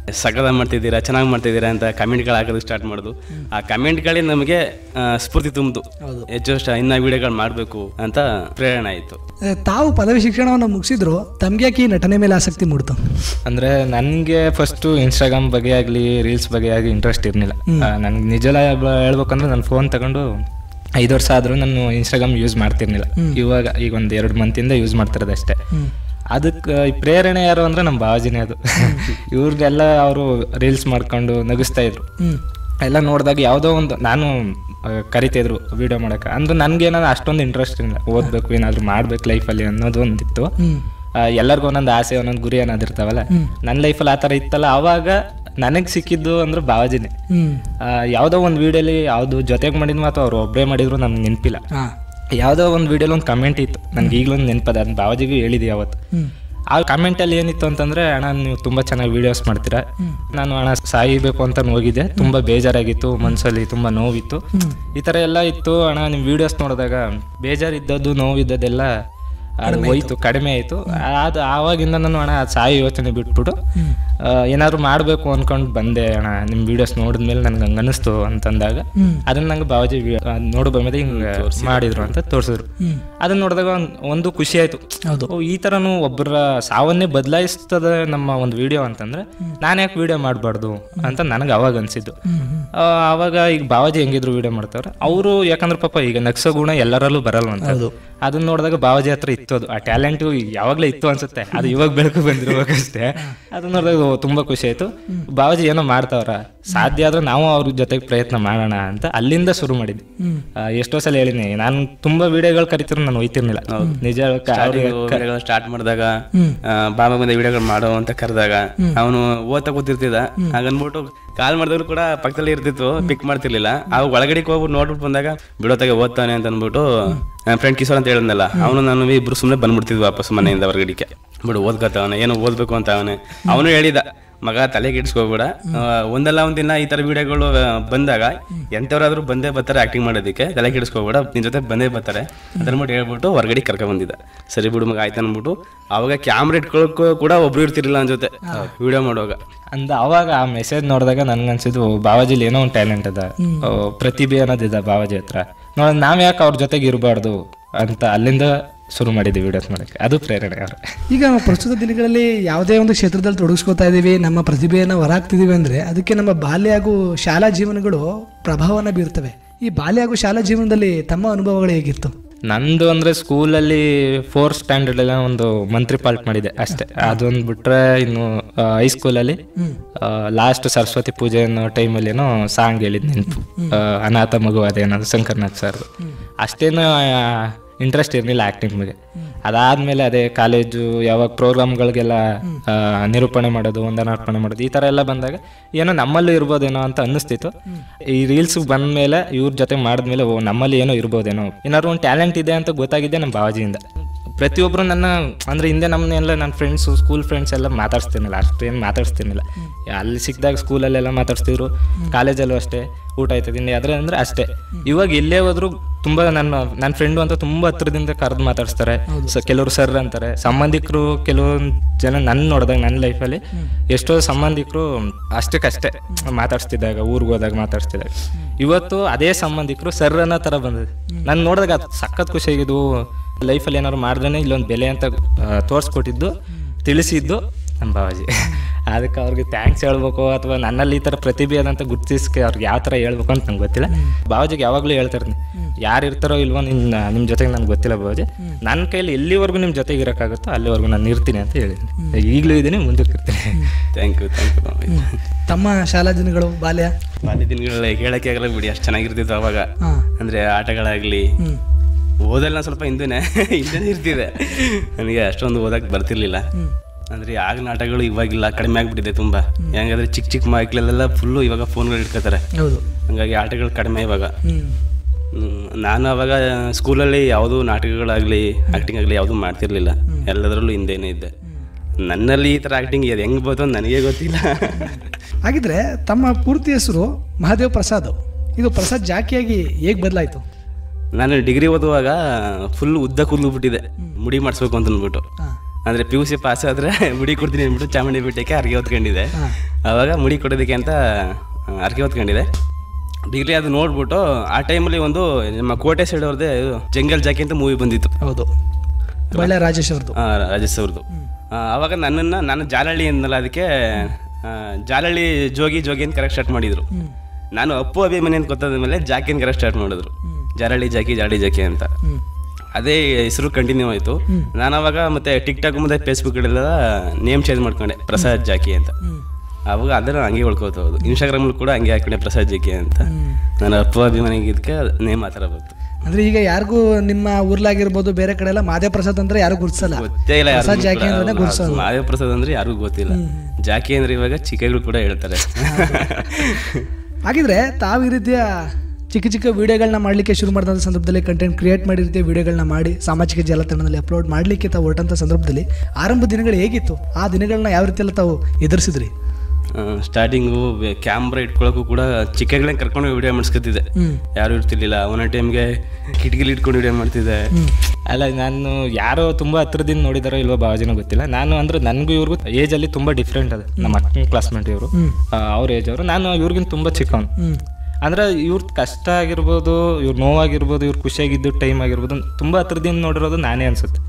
ಸಕಲ ಮಾಡ್ತಿದ್ದೀರಾ, ಚೆನ್ನಾಗಿ ಮಾಡ್ತಿದ್ದೀರಾ ಅಂತ ಕಮೆಂಟ್ಗಳು ಹಾಕೋದು ಸ್ಟಾರ್ಟ್ ಮಾಡೋದು. ಆ ಕಮೆಂಟ್ಗಳೇ ನಮಗೆ ಸ್ಫೂರ್ತಿ ತುಂಬಿತು, ಹೆಚ್ಚು ಇನ್ನ ವಿಡಿಯೋಗಳು ಮಾಡಬೇಕು ಅಂತ ಪ್ರೇರಣೆ ಆಯಿತು. ತಾವು ಪದವಿ ಶಿಕ್ಷಣವನ್ನು ಮುಗಿಸಿದ್ರು ತಮ್ಗೆ ನಟನೆ ಮೇಲೆ ಆಸಕ್ತಿ ಮೂಡ್ತು? ಅಂದರೆ ನನಗೆ ಫಸ್ಟು ಇನ್ಸ್ಟಾಗ್ರಾಮ್ ಬಗ್ಗೆ ಆಗಲಿ ರೀಲ್ಸ್ ಬಗ್ಗೆ ಆಗಲಿ ಇಂಟ್ರೆಸ್ಟ್ ಇರಲಿಲ್ಲ. ನನಗೆ ನಿಜ ಹೇಳ್ಬೇಕಂದ್ರೆ ನನ್ನ ಫೋನ್ ತಗೊಂಡು 5 ವರ್ಷ ಆದರೂ ನಾನು ಇನ್ಸ್ಟಾಗ್ರಾಮ್ ಯೂಸ್ ಮಾಡ್ತಿರ್ಲಿಲ್ಲ. ಈಗ ಒಂದು 2 ಮಂತಿಂದ ಯೂಸ್ ಮಾಡ್ತಿರೋದು ಅಷ್ಟೇ. ಅದಕ್ಕೆ ಪ್ರೇರಣೆ ಯಾರು ಅಂದರೆ ನಮ್ಮ ಬಾವಾಜಿನೇ. ಅದು ಇವ್ರಿಗೆಲ್ಲ ಅವರು ರೀಲ್ಸ್ ಮಾಡ್ಕೊಂಡು ನಗಿಸ್ತಾ ಇದ್ರು. ಎಲ್ಲ ನೋಡಿದಾಗ ಯಾವುದೋ ಒಂದು ನಾನು ಕರಿತಿದ್ರು ವಿಡಿಯೋ ಮಾಡೋಕೆ. ಅಂದ್ರೆ ನನಗೇನಾದ್ರು ಅಷ್ಟೊಂದು ಇಂಟ್ರೆಸ್ಟ್ ಇಲ್ಲ, ಓದಬೇಕು ಏನಾದರೂ ಮಾಡ್ಬೇಕು ಲೈಫಲ್ಲಿ ಅನ್ನೋದು ಒಂದಿತ್ತು. ಎಲ್ಲರಿಗೂ ಒಂದೊಂದು ಆಸೆ ಒಂದೊಂದು ಗುರಿ ಏನಾದ್ರು ಇರ್ತಾವಲ್ಲ, ನನ್ನ ಲೈಫಲ್ಲಿ ಆ ಥರ ಇತ್ತಲ್ಲ. ಆವಾಗ ನನಗೆ ಸಿಕ್ಕಿದ್ದು ಅಂದ್ರೆ ಬಾವಾಜಿನೇ. ಯಾವುದೋ ಒಂದು ವಿಡಿಯೋಲಿ ಯಾವುದು ಜೊತೆಗೆ ಮಾಡಿದ್ವು ಅಥವಾ ಅವ್ರು ಒಬ್ಬರೇ ಮಾಡಿದ್ರು ನನಗೆ ನೆನಪಿಲ್ಲ. ಯಾವುದೋ ಒಂದು ವಿಡಿಯೋಲಿ ಒಂದು ಕಮೆಂಟ್ ಇತ್ತು, ನನಗೆ ಈಗಲೊಂದು ನೆನಪದ. ಅದನ್ನ ಬಾವಾಜಿಗೂ ಹೇಳಿದೆ ಅವತ್ತು. ಆ ಕಮೆಂಟಲ್ಲಿ ಏನಿತ್ತು ಅಂತಂದರೆ, ಅಣ್ಣ ನೀವು ತುಂಬ ಚೆನ್ನಾಗಿ ವೀಡಿಯೋಸ್ ಮಾಡ್ತೀರಾ, ನಾನು ಅಣ್ಣ ಸಾಯಬೇಕು ಅಂತ ಹೋಗಿದ್ದೆ, ತುಂಬ ಬೇಜಾರಾಗಿತ್ತು, ಮನಸ್ಸಲ್ಲಿ ತುಂಬ ನೋವಿತ್ತು, ಈ ಥರ ಎಲ್ಲ ಇತ್ತು ಅಣ್ಣ. ನಿಮ್ಮ ವೀಡಿಯೋಸ್ ನೋಡಿದಾಗ ಬೇಜಾರಿದ್ದದ್ದು ನೋವಿದ್ದದ್ದೆಲ್ಲ ಹೋಯ್ತು, ಕಡಿಮೆ ಆಯಿತು. ಅದು ಆವಾಗಿಂದ ನಾನು ಅಣ್ಣ ಸಾಯಿ ಯೋಚನೆ ಬಿಟ್ಬಿಟ್ಟು ಏನಾದ್ರು ಮಾಡಬೇಕು ಅಂದ್ಕೊಂಡು ಬಂದೆ ಅಣ್ಣ. ನಿಮ್ಮ ವೀಡಿಯೋಸ್ ನೋಡಿದ್ಮೇಲೆ ನನಗೆ ಹಂಗೆ ಅನ್ನಿಸ್ತು ಅಂತಂದಾಗ ಅದನ್ನ ನಂಗೆ ಬಾವಾಜಿ ನೋಡು ಬಂದ ಹಿಂಗೆ ಮಾಡಿದ್ರು ಅಂತ ತೋರಿಸಿದ್ರು. ಅದನ್ನ ನೋಡಿದಾಗ ಒಂದು ಖುಷಿ ಆಯಿತು. ಈ ಥರನೂ ಒಬ್ಬರ ಸಾವನ್ನೇ ಬದಲಾಯಿಸ್ತದೆ ನಮ್ಮ ಒಂದು ವಿಡಿಯೋ ಅಂತಂದ್ರೆ ನಾನು ಯಾಕೆ ವಿಡಿಯೋ ಮಾಡಬಾರ್ದು ಅಂತ ನನಗೆ ಅವಾಗ ಅನಿಸಿದ್ದು. ಆವಾಗ ಈಗ ಬಾವಾಜಿ ಹೆಂಗಿದ್ರು ವಿಡಿಯೋ ಮಾಡ್ತಾವ್ರೆ ಅವರು, ಯಾಕಂದ್ರೆ ಪಾಪ ಈಗ ನಗ್ಸೋ ಗುಣ ಎಲ್ಲರಲ್ಲೂ ಬರಲ್ವಂತ. ಅದನ್ನ ನೋಡಿದಾಗ ಬಾವಾಜಿ ಹತ್ರ ಇತ್ತು ಅದು, ಆ ಟ್ಯಾಲೆಂಟು ಯಾವಾಗಲೇ ಇತ್ತು ಅನ್ಸುತ್ತೆ. ಅದು ಇವಾಗ ಬೆಳಕು ಬಂದಿರುವಾಗಷ್ಟೇ. ಅದನ್ನ ನೋಡಿದಾಗ ತುಂಬ ಖುಷಿ ಆಯಿತು. ಬಾವಾಜಿ ಏನೋ ಮಾಡ್ತಾವ್ರ, ಸಾಧ್ಯ ಆದ್ರೆ ನಾವು ಅವ್ರ ಜೊತೆಗೆ ಪ್ರಯತ್ನ ಮಾಡೋಣ ಅಂತ ಅಲ್ಲಿಂದ ಶುರು ಮಾಡಿದ್ವಿ. ಎಷ್ಟೋ ಸಲ ಹೇಳಿನಿ, ನಾನು ತುಂಬಾ ವಿಡಿಯೋಗಳು ಕರಿತಿರೋ ನಾನು ಒಯ್ತಿರ್ಲಿಲ್ಲ. ನಿಜ ಸ್ಟಾರ್ಟ್ ಮಾಡಿದಾಗ ಬಾಬಾ ಬಂದ ವಿಡಿಯೋಗಳು ಮಾಡೋ ಅಂತ ಕರೆದಾಗ ಅವನು ಓದ್ತಾ ಕೂತಿರ್ತಿದ್ದ. ಹಾಗನ್ಬಿಟ್ಟು ಕಾಲ್ ಮಾಡಿದ್ರು ಕೂಡ ಪಕ್ಕದಲ್ಲಿ ಇರ್ತಿತ್ತು, ಪಿಕ್ ಮಾಡ್ತಿರ್ಲಿಲ್ಲ. ಆ ಒಳಗಡೆಗೆ ಹೋಗ್ಬಿಟ್ಟು ನೋಡ್ಬಿಟ್ಟು ಬಂದಾಗ ಬಿಡೋತಾಗೆ ಓದ್ತಾನೆ ಅಂತ ಅಂದ್ಬಿಟ್ಟು ನನ್ನ ಫ್ರೆಂಡ್ ಕಿಶೋರ್ ಅಂತ ಹೇಳಿದ್ನಲ್ಲ, ಅವನು ನಾನು ಇಬ್ರು ಸುಮ್ಮನೆ ಬಂದ್ಬಿಡ್ತಿದ್ವಿ ವಾಪಸ್ ಮನೆಯಿಂದ ಹೊರಗಡೆಗೆ. ಬಿಡು ಓದ್ಕೊತಾವನೆ, ಏನೋ ಓದ್ಬೇಕು ಅಂತ ಅವನು ಹೇಳಿದ, ಮಗ ತಲೆಗೆ ಇಡ್ಸ್ಕೋಬೇಡ, ಒಂದಲ್ಲ ಒಂದಿನ ಈ ಥರ ವಿಡಿಯೋಗಳು ಬಂದಾಗ ಎಂಥವ್ರಾದ್ರೂ ಬಂದೇ ಬರ್ತಾರೆ ಆ್ಯಕ್ಟಿಂಗ್ ಮಾಡೋದಕ್ಕೆ, ತಲೆಗೆ ಇಡ್ಸ್ಕೋಬೇಡ, ನಿನ್ನ ಜೊತೆ ಬಂದೇ ಬರ್ತಾರೆ ಅದನ್ಬಿಟ್ಟು ಹೇಳ್ಬಿಟ್ಟು ಹೊರಗಡೆ ಕರ್ಕೊಂಡ್ಬಂದಿದ್ದ. ಸರಿ ಬಿಡು ಮಗ ಆಯ್ತು ಅಂದ್ಬಿಟ್ಟು ಅವಾಗ ಕ್ಯಾಮ್ರಾ ಇಟ್ಕೊಳ್ಳೋಕ್ಕೂ ಕೂಡ ಒಬ್ರು ಇರ್ತಿರ್ಲಿಲ್ಲ ನನ್ನ ಜೊತೆ ವಿಡಿಯೋ ಮಾಡುವಾಗ. ಅವಾಗ ಆ ಮೆಸೇಜ್ ನೋಡಿದಾಗ ನನ್ಗನ್ಸಿದ್ದು ಬಾವಾಜಿಲಿ ಏನೋ ಒಂದು ಟ್ಯಾಲೆಂಟ್ ಅದ, ಪ್ರತಿಭೆ ಅನ್ನೋದಿದೆ ಬಾವಾಜಿ ಹತ್ರ, ನಾವ್ ಯಾಕೆ ಅವ್ರ ಜೊತೆಗೆ ಇರಬಾರ್ದು ಅಂತ ಅಲ್ಲಿಂದ ಶುರು ಮಾಡಿದ್ದೀವಿ ವಿಡಿಯೋಸ್ ಮಾಡೋಕ್ಕೆ. ಅದು ಪ್ರೇರಣೆ ಅವ್ರ. ಈಗ ಪ್ರಸ್ತುತ ದಿನಗಳಲ್ಲಿ ಯಾವುದೇ ಒಂದು ಕ್ಷೇತ್ರದಲ್ಲಿ ತೊಡಗಿಸ್ಕೋತಾ ಇದ್ದೀವಿ, ನಮ್ಮ ಪ್ರತಿಭೆಯನ್ನು ಹೊರಹಾಕ್ತಿದ್ದೀವಿ ಅಂದರೆ ಅದಕ್ಕೆ ನಮ್ಮ ಬಾಲ್ಯ ಹಾಗೂ ಶಾಲಾ ಜೀವನಗಳು ಪ್ರಭಾವನ ಬೀರ್ತವೆ. ಈ ಬಾಲ್ಯ ಹಾಗೂ ಶಾಲಾ ಜೀವನದಲ್ಲಿ ತಮ್ಮ ಅನುಭವಗಳು ಹೇಗಿತ್ತು? ನಂದು ಅಂದರೆ ಸ್ಕೂಲಲ್ಲಿ 4th ಸ್ಟ್ಯಾಂಡರ್ಡ್ ಎಲ್ಲ ಒಂದು ಮಂತ್ರಿ ಪಾಲ್ಟ್ ಮಾಡಿದೆ ಅಷ್ಟೇ. ಅದೊಂದು ಬಿಟ್ರೆ ಇನ್ನು ಹೈಸ್ಕೂಲಲ್ಲಿ ಲಾಸ್ಟ್ ಸರಸ್ವತಿ ಪೂಜೆ ಅನ್ನೋ ಟೈಮಲ್ಲಿ ಏನೋ ಸಾಂಗ್ ಹೇಳಿದ್ ನೆನಪು, ಅನಾಥ ಮಗು ಅದೇನದು ಶಂಕರ್ನಾಥ್ ಸರ್. ಅಷ್ಟೇನು ಇಂಟ್ರೆಸ್ಟ್ ಇರಲಿಲ್ಲ ಆ್ಯಕ್ಟಿಂಗ್ ಮೇಲೆ. ಅದಾದಮೇಲೆ ಅದೇ ಕಾಲೇಜು ಯಾವಾಗ ಪ್ರೋಗ್ರಾಮ್ಗಳಿಗೆಲ್ಲ ನಿರೂಪಣೆ ಮಾಡೋದು, ವಂದನಾರ್ಪಣೆ ಮಾಡೋದು, ಈ ಥರ ಎಲ್ಲ ಬಂದಾಗ ಏನೋ ನಮ್ಮಲ್ಲೂ ಇರ್ಬೋದೇನೋ ಅಂತ ಅನ್ನಿಸ್ತಿತ್ತು. ಈ ರೀಲ್ಸ್ ಬಂದ ಮೇಲೆ ಇವ್ರ ಜೊತೆ ಮಾಡಿದ್ಮೇಲೆ ಓ ನಮ್ಮಲ್ಲಿ ಏನೋ ಇರ್ಬೋದೇನೋ, ಏನಾದ್ರು ಒಂದು ಟ್ಯಾಲೆಂಟ್ ಇದೆ ಅಂತ ಗೊತ್ತಾಗಿದ್ದೆ ನಮ್ಮ ಬಾವಾಜಿಯಿಂದ. ಪ್ರತಿಯೊಬ್ಬರು ನನ್ನ ಅಂದರೆ ಹಿಂದೆ ನಮ್ಮನ್ನೆಲ್ಲ ನನ್ನ ಫ್ರೆಂಡ್ಸು ಸ್ಕೂಲ್ ಫ್ರೆಂಡ್ಸ್ ಎಲ್ಲ ಮಾತಾಡ್ಸ್ತಿರ್ಲಿಲ್ಲ, ಅಷ್ಟೇನು ಮಾತಾಡ್ಸ್ತಿರ್ಲಿಲ್ಲ. ಅಲ್ಲಿ ಸಿಕ್ಕಿದಾಗ ಸ್ಕೂಲಲ್ಲೆಲ್ಲ ಮಾತಾಡ್ಸ್ತಿದ್ರು, ಕಾಲೇಜಲ್ಲೂ ಅಷ್ಟೇ, ಊಟ ಆಯ್ತು ತಿಂಡಿ ಆದರೆ ಅಂದರೆ ಅಷ್ಟೇ. ಇವಾಗ ಎಲ್ಲೇ ಹೋದ್ರು ತುಂಬ ನನ್ನ ಫ್ರೆಂಡು ಅಂತ ತುಂಬ ಹತ್ರದಿಂದ ಕರೆದು ಮಾತಾಡಿಸ್ತಾರೆ. ಕೆಲವರು ಸರ್ ಅಂತಾರೆ. ಸಂಬಂಧಿಕರು ಕೆಲವೊಂದು ಜನ ನನ್ನ ನೋಡಿದಾಗ ನನ್ನ ಲೈಫಲ್ಲಿ ಎಷ್ಟೋ ಸಂಬಂಧಿಕರು ಅಷ್ಟಕ್ಕಷ್ಟೇ ಮಾತಾಡ್ಸ್ತಿದ್ದಾಗ, ಊರಿಗೆ ಹೋದಾಗ ಮಾತಾಡ್ಸ್ತಿದ್ದಾಗ. ಇವತ್ತು ಅದೇ ಸಂಬಂಧಿಕರು ಸರ್ ಅನ್ನೋ ಥರ ಬಂದಿದೆ. ನಾನು ನೋಡಿದಾಗ ಅದು ಸಖತ್ ಖುಷಿಯಾಗಿದ್ದು. ಲೈಫಲ್ಲಿ ಏನಾದ್ರು ಮಾಡಿದ್ರೆ ಇಲ್ಲೊಂದು ಬೆಲೆ ಅಂತ ತೋರಿಸ್ಕೊಟ್ಟಿದ್ದು, ತಿಳಿಸಿದ್ದು ನಮ್ಮ ಬಾವಾಜಿ. ಅದಕ್ಕೆ ಅವ್ರಿಗೆ ಥ್ಯಾಂಕ್ಸ್ ಹೇಳ್ಬೇಕು ಅಥವಾ ನನ್ನಲ್ಲಿ ಈ ಥರ ಪ್ರತಿಭೆ ಅದಂತ ಗುರ್ತಿಸ್ಕೆ ಅವ್ರಿಗೆ ಯಾವ ಥರ ಹೇಳ್ಬೇಕು ಅಂತ ನಂಗೆ ಗೊತ್ತಿಲ್ಲ. ಬಾವಾಜಿಗೆ ಯಾವಾಗಲೂ ಹೇಳ್ತಾರ್ತೀನಿ, ಯಾರು ಇರ್ತಾರೋ ಇಲ್ವೋ ನಿಮ್ಮ ಜೊತೆಗೆ ನನಗೆ ಗೊತ್ತಿಲ್ಲ ಬಾವಾಜಿ, ನನ್ನ ಕೈಯಲ್ಲಿ ಎಲ್ಲಿವರೆಗೂ ನಿಮ್ಮ ಜೊತೆಗೆ ಇರೋಕ್ಕಾಗುತ್ತೋ ಅಲ್ಲಿವರೆಗೂ ನಾನು ಇರ್ತೀನಿ ಅಂತ ಹೇಳಿದ್ದೀನಿ. ಈಗಲೂ ಇದ್ದೀನಿ, ಮುಂದಕ್ಕೆ ಇರ್ತೀನಿ. Thank you. ತಮ್ಮ ಶಾಲಾ ದಿನಗಳು, ಬಾಲ್ಯ ದಿನಗಳು ಹೇಳಕ್ಕೆ ಆಗಲ್ಲ ಬಿಡಿ, ಅಷ್ಟು ಚೆನ್ನಾಗಿರ್ತಿತ್ತು ಅವಾಗ. ಅಂದರೆ ಆಟಗಳಾಗಲಿ, ಓದಲ್ಲ ಸ್ವಲ್ಪ ಹಿಂದೆನೇ ಇರ್ತಿದೆ. ನನಗೆ ಅಷ್ಟೊಂದು ಓದಕ್ಕೆ ಬರ್ತಿರ್ಲಿಲ್ಲ. ಅಂದರೆ ಆಗ ಆಟಗಳು ಇವಾಗಿಲ್ಲ, ಕಡಿಮೆ ಆಗಿಬಿಟ್ಟಿದೆ ತುಂಬ. ಹೆಂಗಂದ್ರೆ ಚಿಕ್ಕ ಮಕ್ಕಳೆಲ್ಲ ಫುಲ್ಲು ಇವಾಗ ಫೋನ್ಗಳು ಇಟ್ಕೋತಾರೆ, ಹಂಗಾಗಿ ಆಟಗಳು ಕಡಿಮೆ ಇವಾಗ. ನಾನು ಅವಾಗ ಸ್ಕೂಲಲ್ಲಿ ಯಾವುದೂ ನಾಟಕಗಳಾಗಲಿ ಆ್ಯಕ್ಟಿಂಗ್ ಆಗಲಿ ಯಾವುದೂ ಮಾಡ್ತಿರ್ಲಿಲ್ಲ, ಎಲ್ಲದರಲ್ಲೂ ಹಿಂದೆನೇ ಇದ್ದೆ. ನನ್ನಲ್ಲಿ ಈ ಥರ ಆ್ಯಕ್ಟಿಂಗ್ ಅದು ಹೆಂಗೆ ಬಂತು ನನಗೆ ಗೊತ್ತಿಲ್ಲ. ಹಾಗಿದ್ರೆ ತಮ್ಮ ಪೂರ್ತಿ ಹೆಸರು ಮಹಾದೇವ್ ಪ್ರಸಾದ್. ಇದು ಪ್ರಸಾದ್ ಜಾಕಿಯಾಗಿ ಹೇಗೆ ಬದಲಾಯಿತು? ನಾನು ಡಿಗ್ರಿ ಓದುವಾಗ ಫುಲ್ ಉದ್ದ ಕೂದಲು ಬಿಟ್ಟಿದೆ, ಮುಡಿ ಮಾಡಿಸ್ಬೇಕು ಅಂತ ಅಂದ್ಬಿಟ್ಟು. ಅಂದರೆ PUC ಪಾಸ್ ಆದರೆ ಮುಡಿ ಕೊಡ್ತೀನಿ ಅಂದ್ಬಿಟ್ಟು ಚಾಮುಂಡಿ ಬೆಟ್ಟಕ್ಕೆ ಅರ್ಗೆ ಹೊತ್ಕೊಂಡಿದ್ದೆ. ಆವಾಗ ಮುಡಿ ಕೊಡೋದಕ್ಕೆ ಅಂತ ಅರ್ಗೆ ಹೊತ್ಕೊಂಡಿದ್ದೆ. ಡಿಗ್ರಿ ಅದು ನೋಡ್ಬಿಟ್ಟು ಆ ಟೈಮಲ್ಲಿ ಒಂದು ನಮ್ಮ ಕೋಟೆ ಸೈಡ್ ಅವ್ರದ್ದೇ ಜಂಗಲ್ ಜಾಕಿ ಅಂತ ಮೂವಿ ಬಂದಿತ್ತು. ಹೌದು, ಒಳ್ಳೆ ರಾಜೇಶ್ ಅವ್ರದ್ದು. ರಾಜೇಶ್ ಅವ್ರದ್ದು. ಆವಾಗ ನಾನು ಜಾಲಹಳ್ಳಿ ಅಂದಲ್ಲ, ಅದಕ್ಕೆ ಜಾಲಹಳ್ಳಿ ಜೋಗಿ ಅಂತ ಕರೆಕ್ಟ್ ಸ್ಟಾರ್ಟ್ ಮಾಡಿದ್ರು. ನಾನು ಅಪ್ಪು ಅಭಿಮನ್ಯು ಅಂತ ಗೊತ್ತಾದ ಮೇಲೆ ಜಾಕಿ ಅಂತ ಕರೆಕ್ಟ್ ಸ್ಟಾರ್ಟ್ ಮಾಡಿದ್ರು. ಜಾಲಹಳ್ಳಿ ಜಾಕಿ ಅಂತ ಅದೇ ಹೆಸರು ಕಂಟಿನ್ಯೂ ಆಯಿತು. ನಾನು ಅವಾಗ ಮತ್ತೆ ಟಿಕ್ಟಾಕ್ ಮತ್ತೆ ಫೇಸ್ಬುಕ್ಗಳೆಲ್ಲ ನೇಮ್ ಚೇಂಜ್ ಮಾಡ್ಕೊಂಡೆ, ಪ್ರಸಾದ್ ಜಾಕಿ ಅಂತ. ಅವಾಗ ಅದನ್ನು ಹಂಗೆ ಉಳ್ಕೋತಾ ಹೋದು. ಇನ್ಸ್ಟಾಗ್ರಾಮಲ್ಲಿ ಕೂಡ ಹಂಗೆ ಹಾಕೊಂಡೆ ಪ್ರಸಾದ್ ಜಾಕಿ ಅಂತ. ನಾನು ಅಪ್ಪು ಅಭಿಮಾನಿಗಿದ್ದಕ್ಕೆ ನೇಮ್ ಆ ಥರ ಬಂತು. ಅಂದ್ರೆ ಈಗ ಯಾರಿಗೂ ನಿಮ್ಮ ಊರ್ಲಾಗಿರ್ಬೋದು ಬೇರೆ ಕಡೆ ಎಲ್ಲ ಮಾದೇವ್ ಪ್ರಸಾದ್ ಅಂದ್ರೆ ಯಾರು ಗುರ್ಸಲ್ಲ, ಗೊತ್ತೇ ಇಲ್ಲ. ಪ್ರಸಾದ್ ಜಾಕಿ ಅಂದ್ರೆ ಗುರ್ಸಲ್ಲ. ಮಾದೇವ್ ಪ್ರಸಾದ್ ಅಂದ್ರೆ ಯಾರಿಗೂ ಗೊತ್ತಿಲ್ಲ. ಜಾಕಿ ಅಂದ್ರೆ ಇವಾಗ ಚಿಕ್ಕಗಳು ಕೂಡ ಹೇಳ್ತಾರೆ. ಹಾಗಿದ್ರೆ ತಾವು ಈ ರೀತಿಯ ಚಿಕ್ಕ ವಿಡಿಯೋಗಳನ್ನ ಮಾಡಲಿಕ್ಕೆ ಶುರು ಮಾಡಿದಂಥ ಸಂದರ್ಭದಲ್ಲಿ, ಕಂಟೆಂಟ್ ಕ್ರಿಯೇಟ್ ಮಾಡಿರ್ತೀವಿ, ವಿಡಿಯೋಗಳನ್ನ ಮಾಡಿ ಸಾಮಾಜಿಕ ಜಾಲತಾಣದಲ್ಲಿ ಅಪ್ಲೋಡ್ ಮಾಡಲಿಕ್ಕೆ ತಾವು ಹೊರಟಂಥ ಸಂದರ್ಭದಲ್ಲಿ ಆರಂಭ ದಿನಗಳು ಹೇಗಿತ್ತು? ಆ ದಿನಗಳನ್ನ ಯಾವ ರೀತಿಯೆಲ್ಲ ತಾವು ಎದುರಿಸಿದ್ರಿ? ಸ್ಟಾರ್ಟಿಂಗು ಕ್ಯಾಮ್ರಾ ಇಟ್ಕೊಳ್ಳೋಕ್ಕೂ ಕೂಡ ಚಿಕ್ಕಗಳನ್ನ ಕರ್ಕೊಂಡು ವಿಡಿಯೋ ಮಾಡಿಸ್ಕೊತಿದ್ದೆ. ಯಾರು ಇರ್ತಿರ್ಲಿಲ್ಲ. ಒಂದೊಂದು ಟೈಮ್ಗೆ ಕಿಟಕಿಲಿ ಇಟ್ಕೊಂಡು ವಿಡಿಯೋ ಮಾಡ್ತಿದ್ದೆ. ಅಲ್ಲ, ನಾನು ಯಾರೋ ತುಂಬ ಹತ್ರದಿಂದ ನೋಡಿದಾರೋ ಇಲ್ವೋ ಬಾಜಿನೋ ಗೊತ್ತಿಲ್ಲ. ನಾನು ಅಂದ್ರೆ ನನಗೂ ಇವ್ರಿಗೂ ಏಜಲ್ಲಿ ತುಂಬ ಡಿಫ್ರೆಂಟ್ ಅದು. ನಮ್ಮ ಅಕ್ಕನ ಕ್ಲಾಸ್ಮೇಟ್ ಇವರು, ಅವ್ರ ಏಜ್ ಅವರು. ನಾನು ಇವ್ರಿಗಿಂತ ತುಂಬ ಚಿಕ್ಕವನು. ಅಂದ್ರೆ ಇವ್ರ ಕಷ್ಟ ಆಗಿರ್ಬೋದು, ಇವ್ರ ನೋವಾಗಿರ್ಬೋದು, ಇವ್ರ ಖುಷಿಯಾಗಿದ್ದು ಟೈಮ್ ಆಗಿರ್ಬೋದು, ತುಂಬ ಹತ್ರದಿಂದ ನೋಡಿರೋದು ನಾನೇ ಅನ್ಸುತ್ತೆ.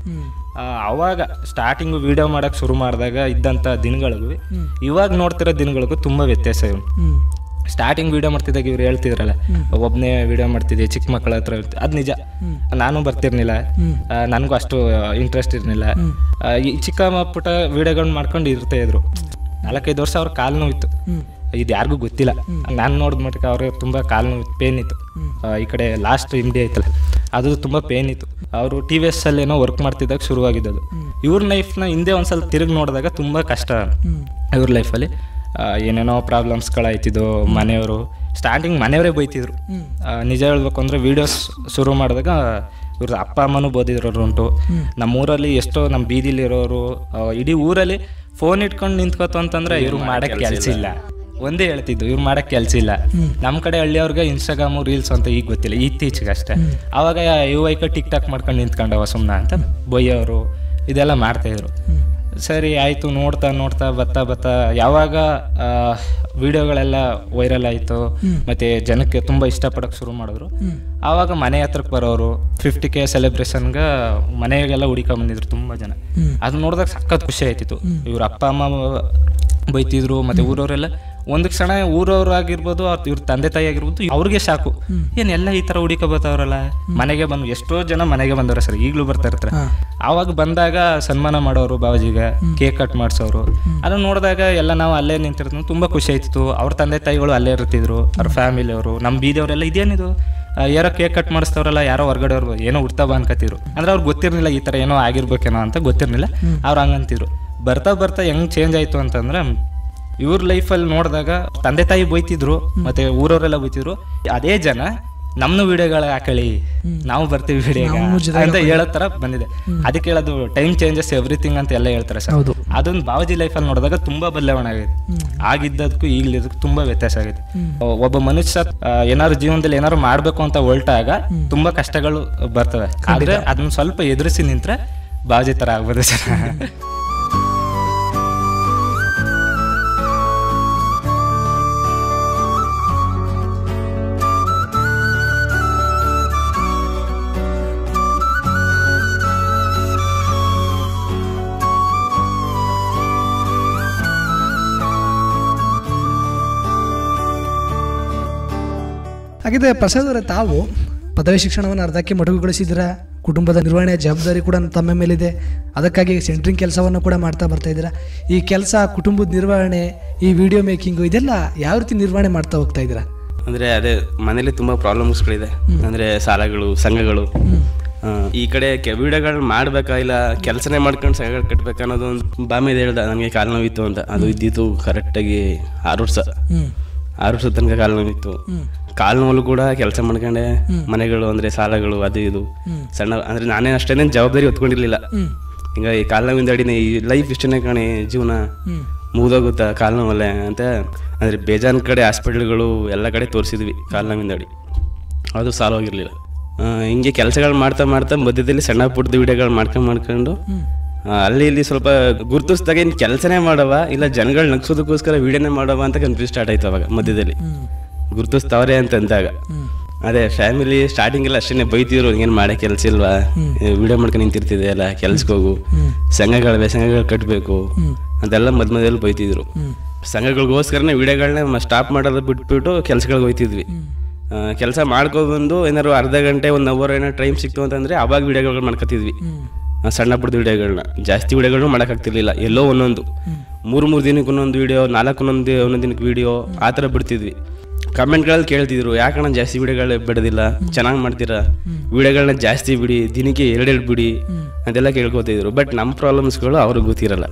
ಅವಾಗ ಸ್ಟಾರ್ಟಿಂಗು ವಿಡಿಯೋ ಮಾಡೋಕೆ ಶುರು ಮಾಡಿದಾಗ ಇದ್ದಂಥ ದಿನಗಳಿಗೂ ಇವಾಗ ನೋಡ್ತಿರೋ ದಿನಗಳಿಗೂ ತುಂಬ ವ್ಯತ್ಯಾಸ ಇವು. ಸ್ಟಾರ್ಟಿಂಗ್ ವಿಡಿಯೋ ಮಾಡ್ತಿದ್ದಾಗ ಇವ್ರು ಹೇಳ್ತಿದ್ರಲ್ಲ, ಒಬ್ಬನೇ ವಿಡಿಯೋ ಮಾಡ್ತಿದ್ದೆ, ಚಿಕ್ಕ ಮಕ್ಕಳ ಹತ್ರ ಅದು ನಿಜ. ನಾನು ಬರ್ತಿರ್ಲಿಲ್ಲ, ನನಗೂ ಅಷ್ಟು ಇಂಟ್ರೆಸ್ಟ್ ಇರಲಿಲ್ಲ. ಈ ಚಿಕ್ಕ ಪುಟ್ಟ ವಿಡಿಯೋಗಳನ್ನ ಮಾಡ್ಕೊಂಡು ಇರ್ತಾ ಇದ್ರು. 4-5 ವರ್ಷ ಅವ್ರ ಕಾಲು ನೋವಿತ್ತು. ಇದು ಯಾರಿಗೂ ಗೊತ್ತಿಲ್ಲ. ನಾನು ನೋಡಿದ ಮಟ್ಟಕ್ಕೆ ಅವ್ರಿಗೆ ತುಂಬ ಕಾಲು ನೋವು, ಪೇನ್ ಇತ್ತು. ಈ ಕಡೆ ಲಾಸ್ಟ್ MD ಐತಲ್ಲ, ಅದು ತುಂಬ ಪೇನ್ ಇತ್ತು. ಅವರು TVS ಅಲ್ಲಿ ಏನೋ ವರ್ಕ್ ಮಾಡ್ತಿದ್ದಾಗ ಶುರುವಾಗಿದ್ದದು. ಇವ್ರ ಲೈಫ್ನ ಹಿಂದೆ ಒಂದ್ಸಲ ತಿರುಗಿ ನೋಡಿದಾಗ ತುಂಬ ಕಷ್ಟ ಇವ್ರ ಲೈಫಲ್ಲಿ. ಏನೇನೋ ಪ್ರಾಬ್ಲಮ್ಸ್ಗಳಾಯ್ತಿದ್ದು. ಮನೆಯವರು ಸ್ಟಾರ್ಟಿಂಗ್ ಮನೆಯವರೇ ಬೈತಿದ್ರು. ನಿಜ ಹೇಳ್ಬೇಕು ಅಂದರೆ ವೀಡಿಯೋಸ್ ಶುರು ಮಾಡಿದಾಗ ಇವ್ರ ಅಪ್ಪ ಅಮ್ಮನೂ ಬೋದಿರೋರು ಉಂಟು. ನಮ್ಮೂರಲ್ಲಿ ಎಷ್ಟೋ ನಮ್ಮ ಬೀದಿಲಿರೋರು, ಇಡೀ ಊರಲ್ಲಿ ಫೋನ್ ಇಟ್ಕೊಂಡು ನಿಂತ್ಕೋತು ಅಂತಂದ್ರೆ ಇವ್ರು ಮಾಡೋಕ್ಕೆ ಕೆಲಸ ಇಲ್ಲ. ಒಂದೇ ಹೇಳ್ತಿದ್ದು, ಇವ್ರು ಮಾಡೋಕ್ಕೆ ಕೆಲಸ ಇಲ್ಲ. ನಮ್ಮ ಕಡೆ ಹಳ್ಳಿಯವ್ರಿಗೆ ಇನ್ಸ್ಟಾಗ್ರಾಮು ರೀಲ್ಸ್ ಅಂತ ಈಗ ಗೊತ್ತಿಲ್ಲ, ಇತ್ತೀಚೆಗೆ ಅಷ್ಟೇ. ಆವಾಗ ಇವೈಕ ಟಿಕ್ಟಾಕ್ ಮಾಡ್ಕೊಂಡು ನಿಂತ್ಕೊಂಡವ ಸುಮ್ಮನೆ ಅಂತ ಬೊಯ್ಯೋರು ಇದೆಲ್ಲ ಮಾಡ್ತಾಯಿದ್ರು. ಸರಿ ಆಯಿತು. ನೋಡ್ತಾ ಬತ್ತಾ ಯಾವಾಗ ವಿಡಿಯೋಗಳೆಲ್ಲ ವೈರಲ್ ಆಯಿತು ಮತ್ತು ಜನಕ್ಕೆ ತುಂಬ ಇಷ್ಟಪಡೋಕ್ಕೆ ಶುರು ಮಾಡಿದ್ರು, ಆವಾಗ ಮನೆ ಹತ್ರಕ್ಕೆ ಬರೋರು 50K ಸೆಲೆಬ್ರೇಷನ್ಗೆ ಮನೆಗೆಲ್ಲ ಹುಡುಕೊಂಬಂದಿದ್ರು ತುಂಬ ಜನ. ಅದು ನೋಡಿದಾಗ ಸಖತ್ ಖುಷಿ ಆಯ್ತಿತ್ತು. ಇವ್ರ ಅಪ್ಪ ಅಮ್ಮ ಬೈತಿದ್ರು, ಮತ್ತು ಊರವರೆಲ್ಲ ಒಂದು ಕ್ಷಣ ಊರವ್ರು ಆಗಿರ್ಬೋದು, ಇವ್ರ ತಂದೆ ತಾಯಿ ಆಗಿರ್ಬೋದು, ಅವ್ರಿಗೆ ಸಾಕು, ಏನೆಲ್ಲ ಈ ಥರ ಹುಡುಕ ಬರ್ತಾವ್ರಲ್ಲ. ಮನೆಗೆ ಬಂದು ಎಷ್ಟೋ ಜನ ಮನೆಗೆ ಬಂದವ್ರೆ ಸರ್, ಈಗಲೂ ಬರ್ತಾ ಇರ್ತಾರೆ. ಆವಾಗ ಬಂದಾಗ ಸನ್ಮಾನ ಮಾಡೋರು, ಬಾಬಾಜಿಗೆ ಕೇಕ್ ಕಟ್ ಮಾಡಿಸೋರು. ಅದನ್ನ ನೋಡಿದಾಗ ಎಲ್ಲ ನಾವು ಅಲ್ಲೇ ನಿಂತಿರ್ತೀವಿ, ತುಂಬ ಖುಷಿ ಆಯ್ತಿತ್ತು. ಅವ್ರ ತಂದೆ ತಾಯಿಗಳು ಅಲ್ಲೇ ಇರ್ತಿದ್ರು, ಅವ್ರ ಫ್ಯಾಮಿಲಿಯವರು, ನಮ್ಮ ಬೀದಿಯವರೆಲ್ಲ ಇದೇನಿದು ಯಾರೋ ಕೇಕ್ ಕಟ್ ಮಾಡಿಸ್ತವ್ರಲ್ಲ, ಯಾರೋ ಹೊರಗಡೆ ಅವ್ರು ಏನೋ ಹುಡ್ತಾವ ಅನ್ಕೋತಿದ್ರು. ಅಂದ್ರೆ ಅವ್ರಿಗೆ ಗೊತ್ತಿರಲಿಲ್ಲ ಈ ಥರ ಏನೋ ಆಗಿರ್ಬೇಕೇನೋ ಅಂತ ಗೊತ್ತಿರಲಿಲ್ಲ. ಅವ್ರು ಹಂಗಂತಿದ್ರು. ಬರ್ತಾ ಹೆಂಗೆ ಚೇಂಜ್ ಆಯಿತು ಅಂತಂದ್ರೆ, ಇವ್ರ ಲೈಫಲ್ಲಿ ನೋಡಿದಾಗ ತಂದೆ ತಾಯಿ ಬೈತಿದ್ರು, ಮತ್ತೆ ಊರವರೆಲ್ಲ ಬೈತಿದ್ರು. ಅದೇ ಜನ ನಮ್ಮನ್ನು ವಿಡಿಯೋಗಳ ಹಾಕಳಿ, ನಾವು ಬರ್ತೀವಿ ವಿಡಿಯೋ ಅಂತ ಹೇಳೋ ಥರ ಬಂದಿದೆ. ಅದಕ್ಕೆ ಹೇಳೋದು ಟೈಮ್ ಚೇಂಜಸ್ ಎವ್ರಿಥಿಂಗ್ ಅಂತ ಎಲ್ಲ ಹೇಳ್ತಾರೆ ಸರ್. ಅದೊಂದು ಬಾಬಾಜಿ ಲೈಫಲ್ಲಿ ನೋಡಿದಾಗ ತುಂಬ ಬದಲಾವಣೆ ಆಗಿದೆ. ಆಗಿದ್ದದಕ್ಕೂ ಈಗಲಿದ್ದಕ್ಕೂ ತುಂಬ ವ್ಯತ್ಯಾಸ ಆಗಿದೆ. ಒಬ್ಬ ಮನುಷ್ಯ ಏನಾದ್ರು ಜೀವನದಲ್ಲಿ ಏನಾದ್ರು ಮಾಡಬೇಕು ಅಂತ ಹೊರಟಾಗ ತುಂಬ ಕಷ್ಟಗಳು ಬರ್ತವೆ. ಆದರೆ ಅದನ್ನ ಸ್ವಲ್ಪ ಎದುರಿಸಿ ನಿಂತ್ರೆ ಬಾಬಾಜಿ ಥರ ಆಗ್ಬೋದು ಸರ್. ಹಾಗಿದ್ರೆ ಪ್ರಸಾದ್ ಅವರೇ, ತಾವು ಪದವಿ ಶಿಕ್ಷಣವನ್ನು ಅರ್ಧಕ್ಕೆ ಮೊಟಕುಗೊಳಿಸಿದ್ದೀರಾ. ಕುಟುಂಬದ ನಿರ್ವಹಣೆಯ ಜವಾಬ್ದಾರಿ ಕೂಡ ತಮ್ಮ ಮೇಲಿದೆ. ಅದಕ್ಕಾಗಿ ಸೆಂಟ್ರಿಂಗ್ ಕೆಲಸವನ್ನು ಕೂಡ ಮಾಡ್ತಾ ಬರ್ತಾ ಇದ್ದೀರಾ. ಈ ಕೆಲಸ, ಕುಟುಂಬದ ನಿರ್ವಹಣೆ, ಈ ವಿಡಿಯೋ ಮೇಕಿಂಗು, ಇದೆಲ್ಲ ಯಾವ ರೀತಿ ನಿರ್ವಹಣೆ ಮಾಡ್ತಾ ಹೋಗ್ತಾ ಇದ್ದೀರಾ? ಅಂದರೆ ಅದೇ ಮನೇಲಿ ತುಂಬ ಪ್ರಾಬ್ಲಮ್ಸ್ಗಳಿದೆ. ಅಂದರೆ ಸಾಲಗಳು, ಸಂಘಗಳು. ಈ ಕಡೆ ವಿಡಿಯೋಗಳು ಮಾಡ್ಬೇಕಾ ಇಲ್ಲ ಕೆಲಸನೇ ಮಾಡ್ಕೊಂಡು ಸಂಘಗಳು ಕಟ್ಬೇಕಾ ಅನ್ನೋದು ಒಂದು ಬಾಮೇದು ಹೇಳ್ದ. ನನಗೆ ಕಾಲು ನೋವಿತ್ತು ಅಂತ. ಅದು ಇದ್ದಿತ್ತು ಕರೆಕ್ಟಾಗಿ 6 ವರ್ಷ ತನಕ ಕಾಲು ನೋವಿತ್ತು. ಕಾಲು ನೋವು ಕೂಡ ಕೆಲಸ ಮಾಡ್ಕೊಂಡೆ. ಮನೆಗಳು ಅಂದರೆ ಸಾಲಗಳು, ಅದು ಇದು ಸಣ್ಣ. ಅಂದರೆ ನಾನೇ ಅಷ್ಟೇನೇನು ಜವಾಬ್ದಾರಿ ಹೊತ್ಕೊಂಡಿರ್ಲಿಲ್ಲ. ಹಿಂಗ ಈ ಕಾಲು ನೋವಿಂದ ಅಡಿನೇ ಈ ಲೈಫ್ ಇಷ್ಟನೇ ಕಾಣಿ, ಜೀವನ ಮುಗಿದೋಗುತ್ತಾ ಕಾಲು ನೋವಲ್ಲೇ ಅಂತ. ಅಂದರೆ ಬೇಜಾನ್ ಕಡೆ ಹಾಸ್ಪಿಟ್ಲ್ಗಳು ಎಲ್ಲ ಕಡೆ ತೋರಿಸಿದ್ವಿ ಕಾಲು ನೋವಿಂದ ಅಡಿ. ಅದು ಸಾಲ್ವ್ ಆಗಿರಲಿಲ್ಲ. ಹಿಂಗೆ ಕೆಲಸಗಳು ಮಾಡ್ತಾ ಮಧ್ಯದಲ್ಲಿ ಸಣ್ಣ ಪುಟ್ಟದ ವಿಡಿಯೋಗಳು ಮಾಡ್ಕೊಂಡು ಅಲ್ಲಿ ಇಲ್ಲಿ ಸ್ವಲ್ಪ ಗುರುತಿಸಿದಾಗ ಏನು ಕೆಲಸನೇ ಮಾಡವ ಇಲ್ಲ ಜನಗಳು ನಗ್ಸೋದಕ್ಕೋಸ್ಕರ ವಿಡಿಯೋನೇ ಮಾಡವ ಅಂತ ಕನ್ಫ್ಯೂಸ್ ಸ್ಟಾರ್ಟ್ ಆಯ್ತು ಅವಾಗ ಮಧ್ಯದಲ್ಲಿ ಗುರುತಿಸ್ತವ್ರೆ ಅಂತಂದಾಗ. ಅದೇ ಫ್ಯಾಮಿಲಿ ಸ್ಟಾರ್ಟಿಂಗ್ ಎಲ್ಲ ಅಷ್ಟೇ ಬೈತಿದ್ರು, ಏನು ಮಾಡೋ ಕೆಲಸ ಇಲ್ವಾ, ವಿಡಿಯೋ ಮಾಡ್ಕೊಂಡು ನಿಂತಿರ್ತಿದೆ ಅಲ್ಲ, ಕೆಲ್ಸಕ್ಕೆ ಹೋಗು, ಸಂಘಗಳು ಕಟ್ಟಬೇಕು ಅಂತೆಲ್ಲ ಮಧ್ಯದಲ್ಲಿ ಬೈತಿದ್ರು. ಸಂಘಗಳಿಗೋಸ್ಕರನೇ ವಿಡಿಯೋಗಳನ್ನ ಸ್ಟಾಪ್ ಮಾಡೋದು ಬಿಟ್ಬಿಟ್ಟು ಕೆಲ್ಸಗಳಿಗೆ ಹೋಯ್ತಿದ್ವಿ. ಕೆಲಸ ಮಾಡ್ಕೊಬಂದು ಏನಾದ್ರು ಅರ್ಧ ಗಂಟೆ 1 ಅವರ್ ಏನೋ ಟೈಮ್ ಸಿಕ್ತು ಅಂತಂದರೆ ಅವಾಗ ವಿಡಿಯೋಗಳು ಮಾಡ್ಕೊತಿದ್ವಿ. ಸಣ್ಣ ಪುಟ್ಟ ವಿಡಿಯೋಗಳನ್ನ, ಜಾಸ್ತಿ ವಿಡಿಯೋಗಳನ್ನ ಮಾಡೋಕ್ಕಾಗ್ತಿರ್ಲಿಲ್ಲ. ಎಲ್ಲೋ ಒಂದೊಂದು 3 ದಿನಕ್ಕೆ ಒಂದೊಂದು ವಿಡಿಯೋ, 4 ಒಂದೊಂದು ದಿನಕ್ಕೆ ವಿಡಿಯೋ ಆ ಥರ ಬಿಡ್ತಿದ್ವಿ. ಕಮೆಂಟ್ಗಳಲ್ಲಿ ಕೇಳ್ತಿದ್ರು, ಯಾಕಣ್ಣ ಜಾಸ್ತಿ ವಿಡಿಯೋಗಳು ಬಿಡೋದಿಲ್ಲ, ಚೆನ್ನಾಗಿ ಮಾಡ್ತೀರಾ, ವಿಡಿಯೋಗಳನ್ನ ಜಾಸ್ತಿ ಬಿಡಿ, ದಿನಕ್ಕೆ 2 ಬಿಡಿ ಅಂತೆಲ್ಲ ಕೇಳ್ಕೊತಿದ್ರು. ಬಟ್ ನಮ್ಮ ಪ್ರಾಬ್ಲಮ್ಸ್ಗಳು ಅವ್ರಿಗೆ ಗೊತ್ತಿರಲ್ಲ,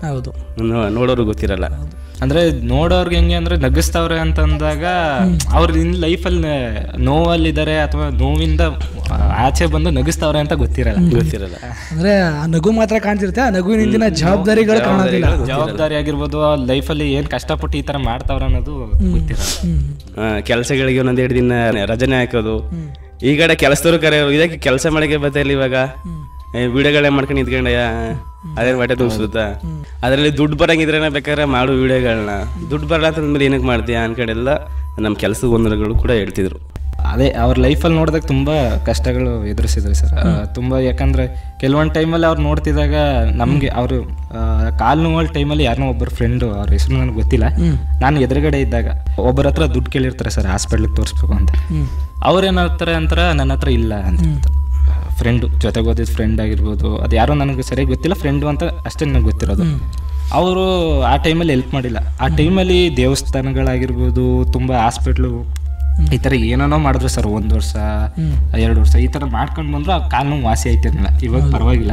ನೋಡೋರು ಗೊತ್ತಿರಲ್ಲ. ಅಂದ್ರೆ ನೋಡೋರ್ಗೆ ಹೆಂಗೆ ಅಂದ್ರೆ ನಗಿಸ್ತವ್ರೆ ಅಂತಂದಾಗ ಅವ್ರ ಇನ್ ಲೈಫಲ್ಲಿ ನೋವಲ್ಲಿದ್ದಾರೆ ಅಥವಾ ನೋವಿಂದ ಆಚೆ ಬಂದು ನಗಿಸ್ತವ್ರೆ ಅಂತ ಗೊತ್ತಿರಲ್ಲ. ಅಂದ್ರೆ ಆ ನಗು ಮಾತ್ರ ಕಾಣ್ತಿರುತ್ತೆ, ಆ ನಗುವಿನ ಹಿಂದಿನ ಜವಾಬ್ದಾರಿಗಳು ಕಾಣೋದಿಲ್ಲ. ಜವಾಬ್ದಾರಿ ಆಗಿರ್ಬೋದು, ಲೈಫಲ್ಲಿ ಏನ್ ಕಷ್ಟಪಟ್ಟು ಈ ತರ ಮಾಡ್ತಾವ್ರ ಅನ್ನೋದು ಗೊತ್ತಿರಲ್ಲ. ಕೆಲಸಗಳಿಗೆ 1-2 ದಿನ ರಜನೆ ಹಾಕೋದು, ಈ ಕಡೆ ಕೆಲಸದವ್ರು ಕರೆಯೋರು, ಇದಕ್ಕೆ ಕೆಲಸ ಮಾಡಕ್ಕೆ ಬರ್ತಾಯಿಲ್ಲ ಇವಾಗ, ವಿಡಿಯೋಗಳೇ ಮಾಡ್ಕೊಂಡು ನಿಂತ್ಕೊಂಡಯ್ಯ ಅದೇನು ಹೊಟ್ಟೆ ತುಂಬಿಸುತ್ತಾ, ಅದರಲ್ಲಿ ದುಡ್ಡು ಬರಂಗಿದ್ರೆ ಬೇಕಾದ್ರೆ ಮಾಡು ವಿಡಿಯೋಗಳನ್ನ, ದುಡ್ಡು ಬರಲ್ಲ ಅಂತಂದ್ಮೇಲೆ ಏನಕ್ಕೆ ಮಾಡ್ತೀಯಾ ಅನ್ಕೊಂಡೆಲ್ಲ ನಮ್ಮ ಕೆಲಸದ ಗೊಂದಲಗಳು ಕೂಡ ಹೇಳ್ತಿದ್ರು. ಅದೇ ಅವ್ರ ಲೈಫಲ್ಲಿ ನೋಡಿದಾಗ ತುಂಬ ಕಷ್ಟಗಳು ಎದುರಿಸಿದ್ರು ಸರ್. ತುಂಬ ಯಾಕಂದರೆ ಕೆಲವೊಂದು ಟೈಮಲ್ಲಿ ಅವ್ರು ನೋಡ್ತಿದ್ದಾಗ ನಮಗೆ ಅವರು ಕಾಲು ನೋವಲ್ ಟೈಮಲ್ಲಿ ಯಾರನ್ನೋ ಒಬ್ಬರು ಫ್ರೆಂಡು, ಅವ್ರ ಹೆಸರು ನನಗೆ ಗೊತ್ತಿಲ್ಲ, ನಾನು ಎದುರುಗಡೆ ಇದ್ದಾಗ ಒಬ್ಬರ ಹತ್ರ ದುಡ್ಡು ಕೇಳಿರ್ತಾರೆ ಸರ್ ಹಾಸ್ಪಿಟ್ಲಿಗೆ ತೋರಿಸ್ಬೇಕು ಅಂತ. ಅವ್ರೇನಾಗ್ತಾರೆ ಅಂತಾರೆ ನನ್ನ ಹತ್ರ ಇಲ್ಲ ಅಂತ. ಫ್ರೆಂಡು, ಜೊತೆಗೆ ಓದಿದ ಫ್ರೆಂಡ್ ಆಗಿರ್ಬೋದು, ಅದು ಯಾರೋ ನನಗೆ ಸರಿಯಾಗಿ ಗೊತ್ತಿಲ್ಲ, ಫ್ರೆಂಡು ಅಂತ ಅಷ್ಟೇ ನನಗೆ ಗೊತ್ತಿರೋದು. ಅವರು ಆ ಟೈಮಲ್ಲಿ ಹೆಲ್ಪ್ ಮಾಡಿಲ್ಲ. ಆ ಟೈಮಲ್ಲಿ ದೇವಸ್ಥಾನಗಳಾಗಿರ್ಬೋದು, ತುಂಬ ಹಾಸ್ಪಿಟ್ಲು ಈ ಥರ ಏನೇನೋ ಮಾಡಿದ್ರು ಸರ್. 1 ವರ್ಷ 2 ವರ್ಷ ಈ ಥರ ಮಾಡ್ಕೊಂಡು ಬಂದ್ರು ಆ ಕಾಲು ನೋವು ವಾಸಿ ಆಯ್ತಿರ್ಲಿಲ್ಲ. ಇವಾಗ ಪರವಾಗಿಲ್ಲ,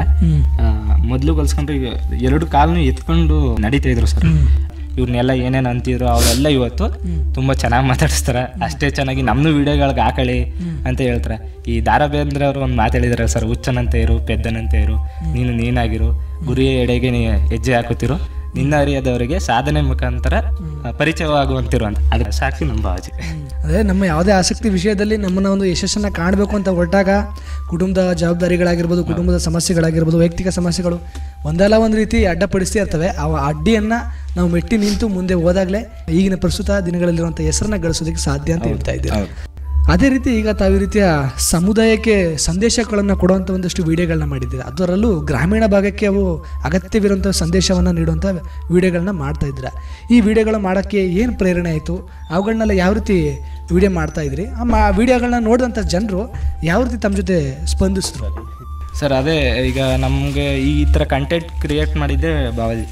ಮೊದಲು ಕಲ್ಸ್ಕೊಂಡ್ರೆ ಈಗ 2 ಕಾಲನ್ನು ಎತ್ಕೊಂಡು ನಡೀತಾ ಇದ್ರು ಸರ್. ಇವ್ರನ್ನೆಲ್ಲ ಏನೇನು ಅಂತಿದ್ರು ಅವರೆಲ್ಲ ಇವತ್ತು ತುಂಬ ಚೆನ್ನಾಗಿ ಮಾತಾಡಿಸ್ತಾರೆ. ಅಷ್ಟೇ ಚೆನ್ನಾಗಿ ನಮ್ಮನ್ನು ವಿಡಿಯೋಗಳಿಗೆ ಹಾಕಳಿ ಅಂತ ಹೇಳ್ತಾರೆ. ಈ ದಾರಾ ಬೇಂದ್ರೆ ಅವರು ಒಂದು ಮಾತಾಡಿದಾರೆ ಸರ್, ಹುಚ್ಚನಂತೆ ಇರು, ಪೆದ್ದನಂತೆ ಇರು, ನೀನಾಗಿರು, ಗುರಿಯ ಎಡೆಗೆ ನೀ ಹೆಜ್ಜೆ ಹಾಕುತ್ತಿರು, ನಿನ್ನ ಅರಿಯದವರಿಗೆ ಸಾಧನೆ ಮುಖಾಂತರ ಪರಿಚಯವಾಗುವಂತಿರು ಅಂತ. ಅದಕ್ಕೆ ಸಾಕ್ಷಿ ನಮ್ಮ ಬಾಜಿ. ಅದೇ ನಮ್ಮ ಯಾವುದೇ ಆಸಕ್ತಿ ವಿಷಯದಲ್ಲಿ ನಮ್ಮನ್ನ ಒಂದು ಯಶಸ್ಸನ್ನು ಕಾಣಬೇಕು ಅಂತ ಹೊರಟಾಗ ಕುಟುಂಬದ ಜವಾಬ್ದಾರಿಗಳಾಗಿರ್ಬೋದು, ಕುಟುಂಬದ ಸಮಸ್ಯೆಗಳಾಗಿರ್ಬೋದು, ವೈಯಕ್ತಿಕ ಸಮಸ್ಯೆಗಳು ಒಂದಲ್ಲ ಒಂದು ರೀತಿ ಅಡ್ಡಪಡಿಸ್ತಾ ಇರ್ತವೆ. ಆ ಅಡ್ಡಿಯನ್ನು ನಾವು ಮೆಟ್ಟಿ ನಿಂತು ಮುಂದೆ ಹೋದಾಗಲೇ ಈಗಿನ ಪ್ರಸ್ತುತ ದಿನಗಳಲ್ಲಿರುವಂಥ ಹೆಸರನ್ನ ಗಳಿಸೋದಕ್ಕೆ ಸಾಧ್ಯ ಅಂತ ಹೇಳ್ತಾ ಇದ್ದೀವಿ. ಅದೇ ರೀತಿ ಈಗ ತಾವು ಈ ರೀತಿಯ ಸಮುದಾಯಕ್ಕೆ ಸಂದೇಶಗಳನ್ನು ಕೊಡುವಂಥ ಒಂದಷ್ಟು ವಿಡಿಯೋಗಳನ್ನ ಮಾಡಿದ್ದೀರಾ. ಅದರಲ್ಲೂ ಗ್ರಾಮೀಣ ಭಾಗಕ್ಕೆ ಅವು ಅಗತ್ಯವಿರುವಂಥ ಸಂದೇಶವನ್ನು ನೀಡುವಂಥ ವಿಡಿಯೋಗಳನ್ನ ಮಾಡ್ತಾ ಇದ್ದೀರಾ. ಈ ವಿಡಿಯೋಗಳು ಮಾಡೋಕ್ಕೆ ಏನು ಪ್ರೇರಣೆ ಆಯಿತು, ಅವುಗಳನ್ನೆಲ್ಲ ಯಾವ ರೀತಿ ವಿಡಿಯೋ ಮಾಡ್ತಾ ಇದ್ರಿ, ಆ ವಿಡಿಯೋಗಳನ್ನ ನೋಡಿದಂಥ ಜನರು ಯಾವ ರೀತಿ ತಮ್ಮ ಜೊತೆ ಸ್ಪಂದಿಸಿದ್ರು ಸರ್? ಅದೇ ಈಗ ನಮಗೆ ಈ ಥರ ಕಂಟೆಂಟ್ ಕ್ರಿಯೇಟ್ ಮಾಡಿದ್ದೆ ಬಾವಾಜಿ.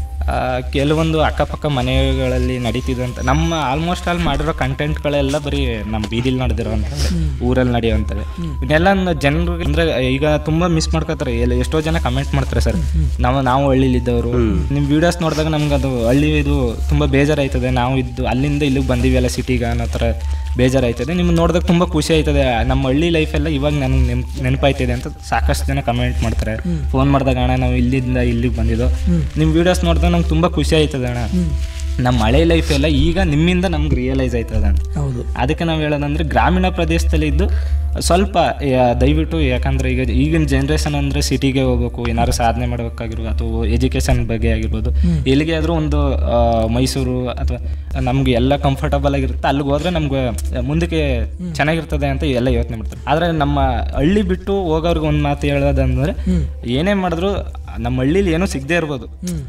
ಕೆಲವೊಂದು ಅಕ್ಕಪಕ್ಕ ಮನೆಗಳಲ್ಲಿ ನಡೀತಿದ್ದಂಥ ನಮ್ಮ ಆಲ್ಮೋಸ್ಟ್ ಆಲ್ ಮಾಡಿರೋ ಕಂಟೆಂಟ್ಗಳೆಲ್ಲ ಬರೀ ನಮ್ಮ ಬೀದಿಲಿ ನಡೆದಿರೋವಂಥದ್ದು, ಊರಲ್ಲಿ ನಡೆಯುವಂಥದ್ದು. ಇವನ್ನೆಲ್ಲ ಜನರಿಗೆ ಅಂದರೆ ಈಗ ತುಂಬ ಮಿಸ್ ಮಾಡ್ಕೋತಾರೆ. ಎಷ್ಟೋ ಜನ ಕಮೆಂಟ್ ಮಾಡ್ತಾರೆ ಸರ್, ನಾವು ಹಳ್ಳಿಲಿದ್ದವರು ನಿಮ್ಮ ವೀಡಿಯೋಸ್ ನೋಡಿದಾಗ ನಮ್ಗೆ ಅದು ಹಳ್ಳಿ ಇದು ತುಂಬ ಬೇಜಾರಾಯ್ತದೆ, ನಾವು ಇದ್ದು ಅಲ್ಲಿಂದ ಇಲ್ಲಿಗೆ ಬಂದೀವಿ ಅಲ್ಲ ಸಿಟಿಗೆ ಅನ್ನೋ ಥರ ಬೇಜಾರಾಯ್ತದೆ. ನಿಮ್ಗೆ ನೋಡಿದಾಗ ತುಂಬ ಖುಷಿ ಆಯ್ತದೆ, ನಮ್ಮ ಹಳ್ಳಿ ಲೈಫೆಲ್ಲ ಇವಾಗ ನನಗೆ ನೆನಪಾಯ್ತಿದೆ ಅಂತ ಸಾಕಷ್ಟು ಜನ ಕಮೆಂಟ್ ಮಾಡ್ತಾರೆ. ಫೋನ್ ಮಾಡಿದಾಗ ಅಣ್ಣ ನಾವು ಇಲ್ಲಿಂದ ಇಲ್ಲಿಗೆ ಬಂದಿದ್ದು, ನಿಮ್ಮ ವೀಡಿಯೋಸ್ ನೋಡಿದಾಗ ನಂಗೆ ತುಂಬ ಖುಷಿ ಆಯ್ತದೆ ಅಣ್ಣ, ನಮ್ಮ ಹಳೆ ಲೈಫ್ ಎಲ್ಲ ಈಗ ನಿಮ್ಮಿಂದ ನಮ್ಗೆ ರಿಯಲೈಸ್ ಆಯ್ತದ ಅಂತ. ಹೌದು, ಅದಕ್ಕೆ ನಾವು ಹೇಳೋದಂದ್ರೆ ಗ್ರಾಮೀಣ ಪ್ರದೇಶದಲ್ಲಿ ಇದ್ದು ಸ್ವಲ್ಪ ದಯವಿಟ್ಟು, ಯಾಕಂದರೆ ಈಗಿನ ಜನ್ರೇಷನ್ ಅಂದರೆ ಸಿಟಿಗೆ ಹೋಗ್ಬೇಕು, ಏನಾದ್ರು ಸಾಧನೆ ಮಾಡಬೇಕಾಗಿರ್ಬೋದು ಅಥವಾ ಎಜುಕೇಷನ್ ಬಗ್ಗೆ ಆಗಿರ್ಬೋದು, ಎಲ್ಲಿಗೆ ಆದರೂ ಒಂದು ಮೈಸೂರು ಅಥವಾ ನಮ್ಗೆ ಎಲ್ಲ ಕಂಫರ್ಟಬಲ್ ಆಗಿರುತ್ತೆ, ಅಲ್ಲಿಗೆ ಹೋದ್ರೆ ನಮ್ಗೆ ಮುಂದಕ್ಕೆ ಚೆನ್ನಾಗಿರ್ತದೆ ಅಂತ ಎಲ್ಲ ಯೋಚನೆ ಮಾಡ್ತಾರೆ. ಆದರೆ ನಮ್ಮ ಹಳ್ಳಿ ಬಿಟ್ಟು ಹೋಗೋರ್ಗೆ ಒಂದು ಮಾತು ಹೇಳೋದಂದ್ರೆ, ಏನೇ ಮಾಡಿದ್ರು ನಮ್ಮ ಹಳ್ಳಿಲಿ ಏನೂ ಸಿಗದೆ ಇರ್ಬೋದು,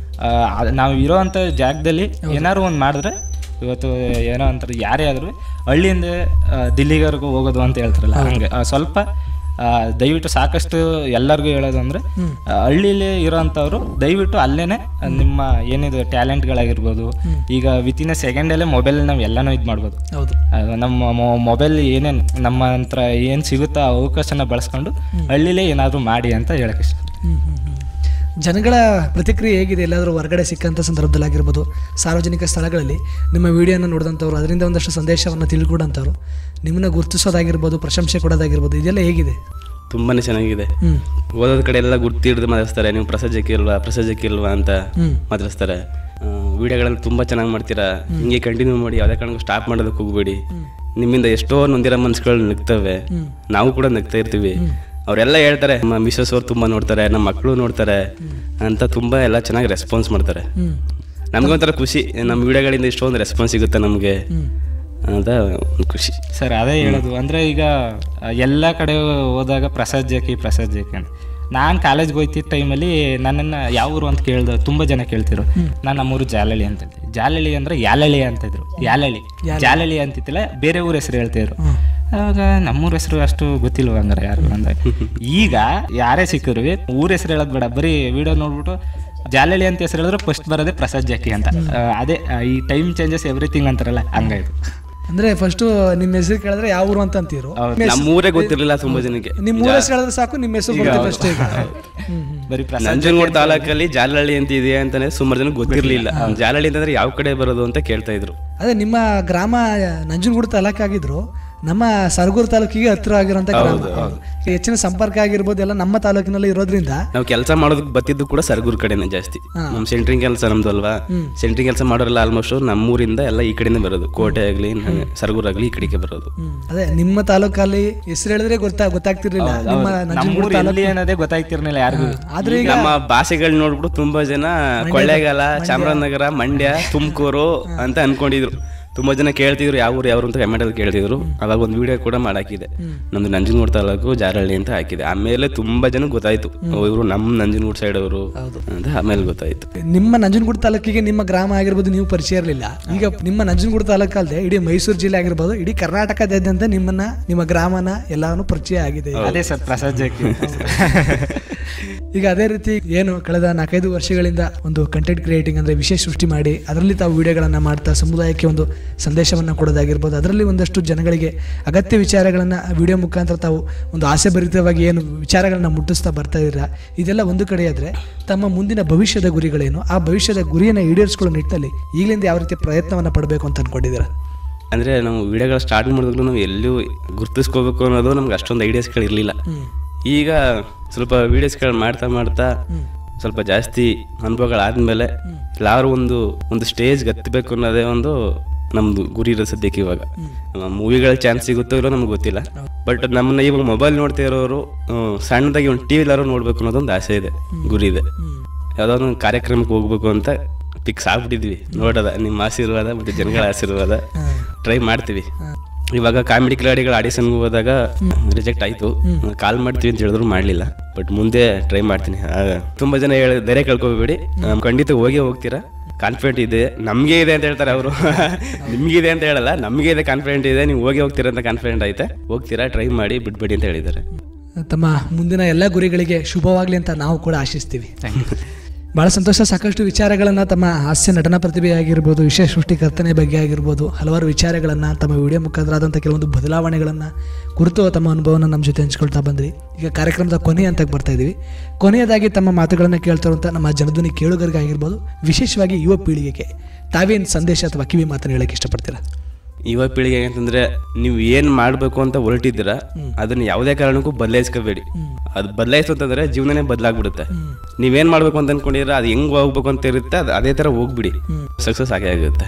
ನಾವು ಇರೋ ಅಂಥ ಜಾಗದಲ್ಲಿ ಏನಾದ್ರು ಒಂದು ಮಾಡಿದ್ರೆ ಇವತ್ತು ಏನೋ ಅಂತಾರೆ, ಯಾರೇ ಆದರೂ ಹಳ್ಳಿಯಿಂದ ದಿಲ್ಲಿವರೆಗೂ ಹೋಗೋದು ಅಂತ ಹೇಳ್ತಾರಲ್ಲ, ಹಂಗೆ ಸ್ವಲ್ಪ ದಯವಿಟ್ಟು ಸಾಕಷ್ಟು ಎಲ್ಲರಿಗೂ ಹೇಳೋದು ಅಂದರೆ, ಹಳ್ಳಿಲಿ ಇರೋವಂಥವ್ರು ದಯವಿಟ್ಟು ಅಲ್ಲೇ ನಿಮ್ಮ ಏನಿದೆ ಟ್ಯಾಲೆಂಟ್ಗಳಾಗಿರ್ಬೋದು, ಈಗ ವಿತಿನ್ ಎ ಸೆಕೆಂಡಲ್ಲೇ ಮೊಬೈಲ್ ನಾವು ಎಲ್ಲನೂ ಇದು ಮಾಡ್ಬೋದು. ನಮ್ಮ ಮೊಬೈಲ್ ಏನೇನು ನಮ್ಮ ಹತ್ರ ಏನು ಸಿಗುತ್ತೋ ಆ ಅವಕಾಶನ ಬಳಸ್ಕೊಂಡು ಹಳ್ಳಿಲೇ ಏನಾದರೂ ಮಾಡಿ ಅಂತ ಹೇಳಕ್ಕೆ ಇಷ್ಟ. ಜನಗಳ ಪ್ರತಿಕ್ರಿಯೆ ಹೇಗಿದೆ? ಎಲ್ಲಾದರೂ ಹೊರಗಡೆ ಸಿಕ್ಕಂಥ ಸಂದರ್ಭದಲ್ಲಾಗಿರ್ಬೋದು, ಸಾರ್ವಜನಿಕ ಸ್ಥಳಗಳಲ್ಲಿ ನಿಮ್ಮ ವಿಡಿಯೋನ ನೋಡಿದಂಥವ್ರು, ಅದರಿಂದ ಒಂದಷ್ಟು ಸಂದೇಶವನ್ನು ತಿಳ್ಕೊಡೋಂಥವ್ರು, ನಿಮ್ಮನ್ನ ಗುರುತಿಸೋದಾಗಿರ್ಬೋದು, ಪ್ರಶಂಸೆ ಕೊಡೋದಾಗಿರ್ಬೋದು, ಇದೆಲ್ಲ ಹೇಗಿದೆ? ತುಂಬಾ ಚೆನ್ನಾಗಿದೆ. ಓದೋದ ಕಡೆ ಎಲ್ಲ ಗುರ್ತಿ ಹಿಡಿದು ಮಾತಾಡ್ತಾರೆ, ನೀವು ಪ್ರಸಜ್ಜಕ್ಕೆ ಇಲ್ವಾ ಅಂತ ಮಾತಾಡಿಸ್ತಾರೆ. ವಿಡಿಯೋಗಳಲ್ಲಿ ತುಂಬ ಚೆನ್ನಾಗಿ ಮಾಡ್ತೀರಾ, ಹಿಂಗೆ ಕಂಟಿನ್ಯೂ ಮಾಡಿ, ಯಾವುದೇ ಕಾರಣಕ್ಕೂ ಸ್ಟಾಪ್ ಮಾಡೋದಕ್ಕೆ ಹೋಗ್ಬೇಡಿ, ನಿಮ್ಮಿಂದ ಎಷ್ಟೋ ನೊಂದಿರೋ ಮನ್ಸುಗಳು ನಗ್ತವೆ, ನಾವು ಕೂಡ ನಗ್ತಾ ಇರ್ತೀವಿ. ಅವರೆಲ್ಲ ಹೇಳ್ತಾರೆ ನಮ್ಮ ಮಿಸಸ್ ಅವ್ರು ತುಂಬ ನೋಡ್ತಾರೆ, ನಮ್ಮ ಮಕ್ಕಳು ನೋಡ್ತಾರೆ ಅಂತ ತುಂಬ ಎಲ್ಲ ಚೆನ್ನಾಗಿ ರೆಸ್ಪಾನ್ಸ್ ಮಾಡ್ತಾರೆ. ನಮ್ಗೊಂಥರ ಖುಷಿ, ನಮ್ಮ ವಿಡಿಯೋಗಳಿಂದ ಇಷ್ಟೊಂದು ರೆಸ್ಪಾನ್ಸ್ ಸಿಗುತ್ತೆ ನಮಗೆ ಅಂತ ಒಂದು ಖುಷಿ ಸರ್. ಅದೇ ಹೇಳೋದು ಅಂದರೆ ಈಗ ಎಲ್ಲ ಕಡೆ ಹೋದಾಗ ಪ್ರಸಾದ್ ಜಾಕಿ ಅಂತ. ನಾನು ಕಾಲೇಜ್ಗೆ ಹೋಗ್ತಿದ್ದ ಟೈಮಲ್ಲಿ ನನ್ನನ್ನು ಯಾವ ಊರು ಅಂತ ಕೇಳ್ದೆ, ತುಂಬ ಜನ ಕೇಳ್ತಿರು. ನಾನು ನಮ್ಮೂರು ಜಾಲಹಳ್ಳಿ ಅಂತ ಇದ್ದೆ. ಜಾಲಹಳ್ಳಿ ಅಂದರೆ ಯಾಲಹಳ್ಳಿ ಅಂತಿದ್ರು. ಜಾಲಹಳ್ಳಿ ಅಂತಿತ್ತಿಲ್ಲ, ಬೇರೆ ಊರ ಹೆಸರು ಹೇಳ್ತಿದ್ರು. ಆವಾಗ ನಮ್ಮೂರ ಹೆಸರು ಅಷ್ಟು ಗೊತ್ತಿಲ್ವ ಹಂಗಾರೆ ಯಾರು ಅಂದಾಗ. ಈಗ ಯಾರೇ ಸಿಕ್ಕಿದ್ರು ಊರ ಹೆಸರು ಹೇಳೋದು ಬೇಡ, ಬರೀ ವಿಡಿಯೋ ನೋಡ್ಬಿಟ್ಟು ಜಾಲಹಳ್ಳಿ ಅಂತ ಹೆಸರು ಹೇಳಿದ್ರೆ ಫಸ್ಟ್ ಬರೋದೇ ಪ್ರಸಾದ್ ಜಾಕಿ ಅಂತ. ಅದೇ ಈ ಟೈಮ್ ಚೇಂಜಸ್ ಎವ್ರಿಥಿಂಗ್ ಅಂತಾರಲ್ಲ ಹಂಗಾಯ್ತು. ಅಂದ್ರೆ ಫಸ್ಟ್ ನಿಮ್ಮ ಹೆಸರು ಕೇಳಿದ್ರೆ ಯಾವ ಊರು ಅಂತ ಅಂತೀರು, ನಮ್ಮೂರೇ ಗೊತ್ತಿರಲಿಲ್ಲ ತುಂಬಾ ಜನಕ್ಕೆ. ನಿಮ್ಮ ಊರ ಹೆಸರು ಹೇಳಿದ್ರೆ ಸಾಕು, ನಿಮ್ಮ ಹೆಸರು ಬರ್ತದೆ ಅಷ್ಟೇ. ಬರೀ ನಂಜನಗೂಡು ತಾಲೂಕಲ್ಲಿ ಜಾಲಹಳ್ಳಿ ಅಂತ ಇದೆ ಅಂತಾನೆ ಸುಮಾರು ಜನ ಗೊತ್ತಿರ್ಲಿಲ್ಲ. ಜಾಲಹಳ್ಳಿ ಅಂತಂದ್ರೆ ಯಾವ ಕಡೆ ಬರೋದು ಅಂತ ಕೇಳ್ತಾ ಇದ್ರು. ಅದೇ ನಿಮ್ಮ ಗ್ರಾಮ ನಂಜನಗೂಡು ತಾಲೂಕಾಗಿದ್ರು, ನಮ್ಮ ಸರಗೂರು ತಾಲೂಕಿಗೆ ಹತ್ರ ಆಗಿರೋಂಥ ಗ್ರಾಮ. ಹೆಚ್ಚಿನ ಸಂಪರ್ಕ ಆಗಿರ್ಬೋದು ಎಲ್ಲ ನಮ್ಮ ತಾಲೂಕಿನಲ್ಲಿ ಇರೋದ್ರಿಂದ ನಾವು ಕೆಲಸ ಮಾಡೋದಕ್ಕೆ ಬತ್ತಿದ್ದು ಕೂಡ ಸರಗೂರು ಕಡೆನೇ ಜಾಸ್ತಿ. ನಮ್ಮ ಸೆಂಟ್ರಿಂಗ್ ಕೆಲಸ ನಮ್ದು ಅಲ್ವಾ, ಸೆಂಟ್ರಿಂಗ್ ಕೆಲಸ ಮಾಡೋರೆಲ್ಲ ಆಲ್ಮೋಸ್ಟ್ ನಮ್ಮೂರಿಂದ ಎಲ್ಲ ಈ ಕಡೆನೇ ಬರೋದು. ಕೋಟೆ ಆಗ್ಲಿ ಸರಗೂರು ಆಗ್ಲಿ ಈ ಕಡೆಗೆ ಬರೋದು. ಅದೇ ನಿಮ್ಮ ತಾಲೂಕಲ್ಲಿ ಹೆಸರು ಹೇಳಿದ್ರೆ ಗೊತ್ತಾಗ್ತಿರ್ಲಿಲ್ಲ, ನಿಮ್ಮ ನಂಜನಗೂಡು ತಾಲೂಕು ಅನ್ನೋದೇ ಗೊತ್ತಾಗ್ತಿರ್ಲಿಲ್ಲ ಯಾರಿಗೂ. ಆದ್ರೆ ಈಗ ನಮ್ಮ ಭಾಷೆಗಳು ನೋಡ್ಬಿಟ್ಟು ತುಂಬಾ ಜನ ಕೊಳ್ಳೇಗಾಲ, ಚಾಮರಾಜನಗರ, ಮಂಡ್ಯ, ತುಮಕೂರು ಅಂತ ಅನ್ಕೊಂಡಿದ್ರು. ತುಂಬಾ ಜನ ಕೇಳ್ತಿದ್ರು ಯಾವ ಊರು ಅಂತ ಕಮೆಂಟ್ ಅಲ್ಲಿ ಕೇಳ್ತಿದ್ರು. ಅವಾಗ ಒಂದು ವಿಡಿಯೋ ಕೂಡ ಮಾಡಾಕಿದೆ, ನಮ್ದು ನಂಜನಗೂಡು ತಾಲೂಕು ಜಾಲಹಳ್ಳಿ ಅಂತ ಹಾಕಿದೆ. ಆಮೇಲೆ ತುಂಬಾ ಜನ ಗೊತ್ತಾಯ್ತು ಇವರು ನಮ್ಮ ನಂಜನಗೂಡು ಸೈಡ್ ಅವರು ಅಂತ. ಆಮೇಲೆ ಗೊತ್ತಾಯ್ತು. ನಿಮ್ಮ ನಂಜನಗೂಡು ತಾಲೂಕಿಗೆ ನಿಮ್ಮ ಗ್ರಾಮ ಆಗಿರ್ಬೋದು ನೀವು ಪರಿಚಯ ಇರಲಿಲ್ಲ. ಈಗ ನಿಮ್ಮ ನಂಜನಗೂಡು ತಾಲೂಕಲ್ಲದೆ ಇಡೀ ಮೈಸೂರು ಜಿಲ್ಲೆ ಆಗಿರ್ಬೋದು, ಇಡೀ ಕರ್ನಾಟಕದಾದ್ಯಂತ ನಿಮ್ಮ ಗ್ರಾಮನ ಎಲ್ಲಾನು ಪರಿಚಯ ಆಗಿದೆ. ಅದೇ ಸರ್ ಪ್ರಸಾದ್ ಜಾಕಿ. ಈಗ ಅದೇ ರೀತಿ ಏನು ಕಳೆದ 4-5 ವರ್ಷಗಳಿಂದ ಒಂದು ಕಂಟೆಂಟ್ ಕ್ರಿಯೇಟಿಂಗ್ ಅಂದರೆ ವಿಷಯ ಸೃಷ್ಟಿ ಮಾಡಿ ಅದರಲ್ಲಿ ತಾವು ವಿಡಿಯೋಗಳನ್ನು ಮಾಡ್ತಾ ಸಮುದಾಯಕ್ಕೆ ಒಂದು ಸಂದೇಶವನ್ನು ಕೊಡೋದಾಗಿರ್ಬೋದು, ಅದರಲ್ಲಿ ಒಂದಷ್ಟು ಜನಗಳಿಗೆ ಅಗತ್ಯ ವಿಚಾರಗಳನ್ನು ವಿಡಿಯೋ ಮುಖಾಂತರ ತಾವು ಒಂದು ಆಸೆಭರಿತವಾಗಿ ಏನು ವಿಚಾರಗಳನ್ನು ಮುಟ್ಟಿಸ್ತಾ ಬರ್ತಾ ಇದ್ದೀರಾ. ಇದೆಲ್ಲ ಒಂದು ಕಡೆ ಆದರೆ ತಮ್ಮ ಮುಂದಿನ ಭವಿಷ್ಯದ ಗುರಿಗಳೇನು, ಆ ಭವಿಷ್ಯದ ಗುರಿಯನ್ನು ಈಡೇರಿಸ್ಕೊಳ್ಳೋ ನಿಟ್ಟಿನಲ್ಲಿ ಈಗಲಿಂದ ಯಾವ ರೀತಿ ಪ್ರಯತ್ನವನ್ನು ಪಡಬೇಕು ಅಂತ ಅಂದ್ಕೊಂಡಿದ್ದೀರಾ? ಅಂದರೆ ನಾವು ವಿಡಿಯೋಗಳು ಸ್ಟಾರ್ಟ್ ಮಾಡಿದ್ರು ನಾವು ಎಲ್ಲೂ ಗುರುತಿಸ್ಕೋಬೇಕು ಅನ್ನೋದು ನಮ್ಗೆ ಅಷ್ಟೊಂದು ಐಡಿಯಾಸ್ಗಳು ಇರಲಿಲ್ಲ. ಈಗ ಸ್ವಲ್ಪ ವೀಡಿಯೋಸ್ಗಳು ಮಾಡ್ತಾ ಸ್ವಲ್ಪ ಜಾಸ್ತಿ ಅನುಭವಗಳಾದ್ಮೇಲೆ ಎಲ್ಲರೂ ಒಂದು ಸ್ಟೇಜ್ಗೆ ಹತ್ತಬೇಕು ಅನ್ನೋದೇ ಒಂದು ನಮ್ದು ಗುರಿ ಇರೋ ಸದ್ಯಕ್ಕೆ. ಇವಾಗ ಮೂವಿಗಳ ಚಾನ್ಸ್ ಸಿಗುತ್ತೋ ಇಲ್ಲೋ ನಮ್ಗೆ ಗೊತ್ತಿಲ್ಲ, ಬಟ್ ನಮ್ಮನ್ನ ಇವಾಗ ಮೊಬೈಲ್ ನೋಡ್ತಾ ಇರೋರು ಸಣ್ಣದಾಗಿ ಒಂದು ಟಿ ವಿಲಾರು ನೋಡ್ಬೇಕು ಅನ್ನೋದೊಂದು ಆಸೆ ಇದೆ, ಗುರಿ ಇದೆ. ಯಾವುದಾದ್ರು ಒಂದು ಕಾರ್ಯಕ್ರಮಕ್ಕೆ ಹೋಗ್ಬೇಕು ಅಂತ ಫಿಕ್ಸ್ ಆಗ್ಬಿಟ್ಟಿದ್ವಿ. ನೋಡೋದ ನಿಮ್ಮ ಆಶೀರ್ವಾದ ಮತ್ತು ಜನಗಳ ಆಶೀರ್ವಾದ, ಟ್ರೈ ಮಾಡ್ತೀವಿ. ಇವಾಗ ಕಾಮಿಡಿ ಕಿಲಾಡಿಗಳ ಆಡಿಷನ್ಗೆ ಹೋದಾಗ ರಿಜೆಕ್ಟ್ ಆಯಿತು. ಕಾಲ್ ಮಾಡ್ತೀವಿ ಅಂತ ಹೇಳಿದ್ರು ಮಾಡಲಿಲ್ಲ, ಬಟ್ ಮುಂದೆ ಟ್ರೈ ಮಾಡ್ತೀನಿ. ತುಂಬ ಜನ ಧೈರ್ಯ ಕಳ್ಕೊಬೇಡಿ, ಖಂಡಿತ ಹೋಗ್ತೀರಾ, ಕಾನ್ಫಿಡೆಂಟ್ ಇದೆ, ನಮಗೆ ಇದೆ ಅಂತ ಹೇಳ್ತಾರೆ ಅವರು. ನಿಮಗಿದೆ ಅಂತ ಹೇಳಲ್ಲ, ನಮಗೆ ಇದೆ, ಕಾನ್ಫಿಡೆಂಟ್ ಇದೆ, ನೀವು ಹೋಗ್ತೀರಾ ಅಂತ ಕಾನ್ಫಿಡೆಂಟ್ ಐತೆ, ಹೋಗ್ತೀರಾ, ಟ್ರೈ ಮಾಡಿ, ಬಿಡ್ಬೇಡಿ ಅಂತ ಹೇಳಿದ್ದಾರೆ. ತಮ್ಮ ಮುಂದಿನ ಎಲ್ಲ ಗುರಿಗಳಿಗೆ ಶುಭವಾಗಲಿ ಅಂತ ನಾವು ಕೂಡ ಆಶಿಸ್ತೀವಿ. ಭಾಳ ಸಂತೋಷ. ಸಾಕಷ್ಟು ವಿಚಾರಗಳನ್ನು ತಮ್ಮ ಹಾಸ್ಯ ನಟನ ಪ್ರತಿಭೆ ಆಗಿರ್ಬೋದು, ವಿಷಯ ಸೃಷ್ಟಿಕರ್ತನೆ ಬಗ್ಗೆ ಆಗಿರ್ಬೋದು, ಹಲವಾರು ವಿಚಾರಗಳನ್ನು ತಮ್ಮ ವಿಡಿಯೋ ಮುಖಾಂತರ ಆದಂಥ ಕೆಲವೊಂದು ಬದಲಾವಣೆಗಳನ್ನು ಕುರಿತು ತಮ್ಮ ಅನುಭವನ ನಮ್ಮ ಜೊತೆ ಹಂಚ್ಕೊಳ್ತಾ ಬಂದ್ರಿ. ಈಗ ಕಾರ್ಯಕ್ರಮದ ಕೊನೆಯ ಹಂತಕ್ಕೆ ಬರ್ತಾ ಇದ್ದೀವಿ. ಕೊನೆಯದಾಗಿ ತಮ್ಮ ಮಾತುಗಳನ್ನು ಕೇಳ್ತಿರುವಂಥ ನಮ್ಮ ಜನಧ್ವನಿ ಕೇಳುಗರಿಗಾಗಿರ್ಬೋದು, ವಿಶೇಷವಾಗಿ ಯುವ ಪೀಳಿಗೆಗೆ ತಾವೇನು ಸಂದೇಶ ಅಥವಾ ಕಿವಿ ಮಾತನ್ನು ಹೇಳೋಕ್ಕೆ ಇಷ್ಟಪಡ್ತೀರಾ? ಯುವ ಪೀಳಿಗೆ ಅಂತಂದ್ರೆ, ನೀವು ಏನ್ ಮಾಡ್ಬೇಕು ಅಂತ ಹೊರಟಿದ್ದೀರಾ ಅದನ್ನ ಯಾವುದೇ ಕಾರಣಕ್ಕೂ ಬದಲಾಯಿಸ್ಕೋಬೇಡಿ. ಅದು ಬದಲಾಯಿಸು ಅಂತಂದ್ರೆ ಜೀವನನೇ ಬದಲಾಗ್ಬಿಡುತ್ತೆ. ನೀವೇನ್ ಮಾಡ್ಬೇಕು ಅಂತ ಅನ್ಕೊಂಡಿದ್ರೆ ಅದು ಹೆಂಗ್ ಹೋಗ್ಬೇಕು ಅಂತ ಇರುತ್ತೆ, ಅದೇ ತರ ಹೋಗ್ಬಿಡಿ, ಸಕ್ಸಸ್ ಆಗೇ ಆಗುತ್ತೆ.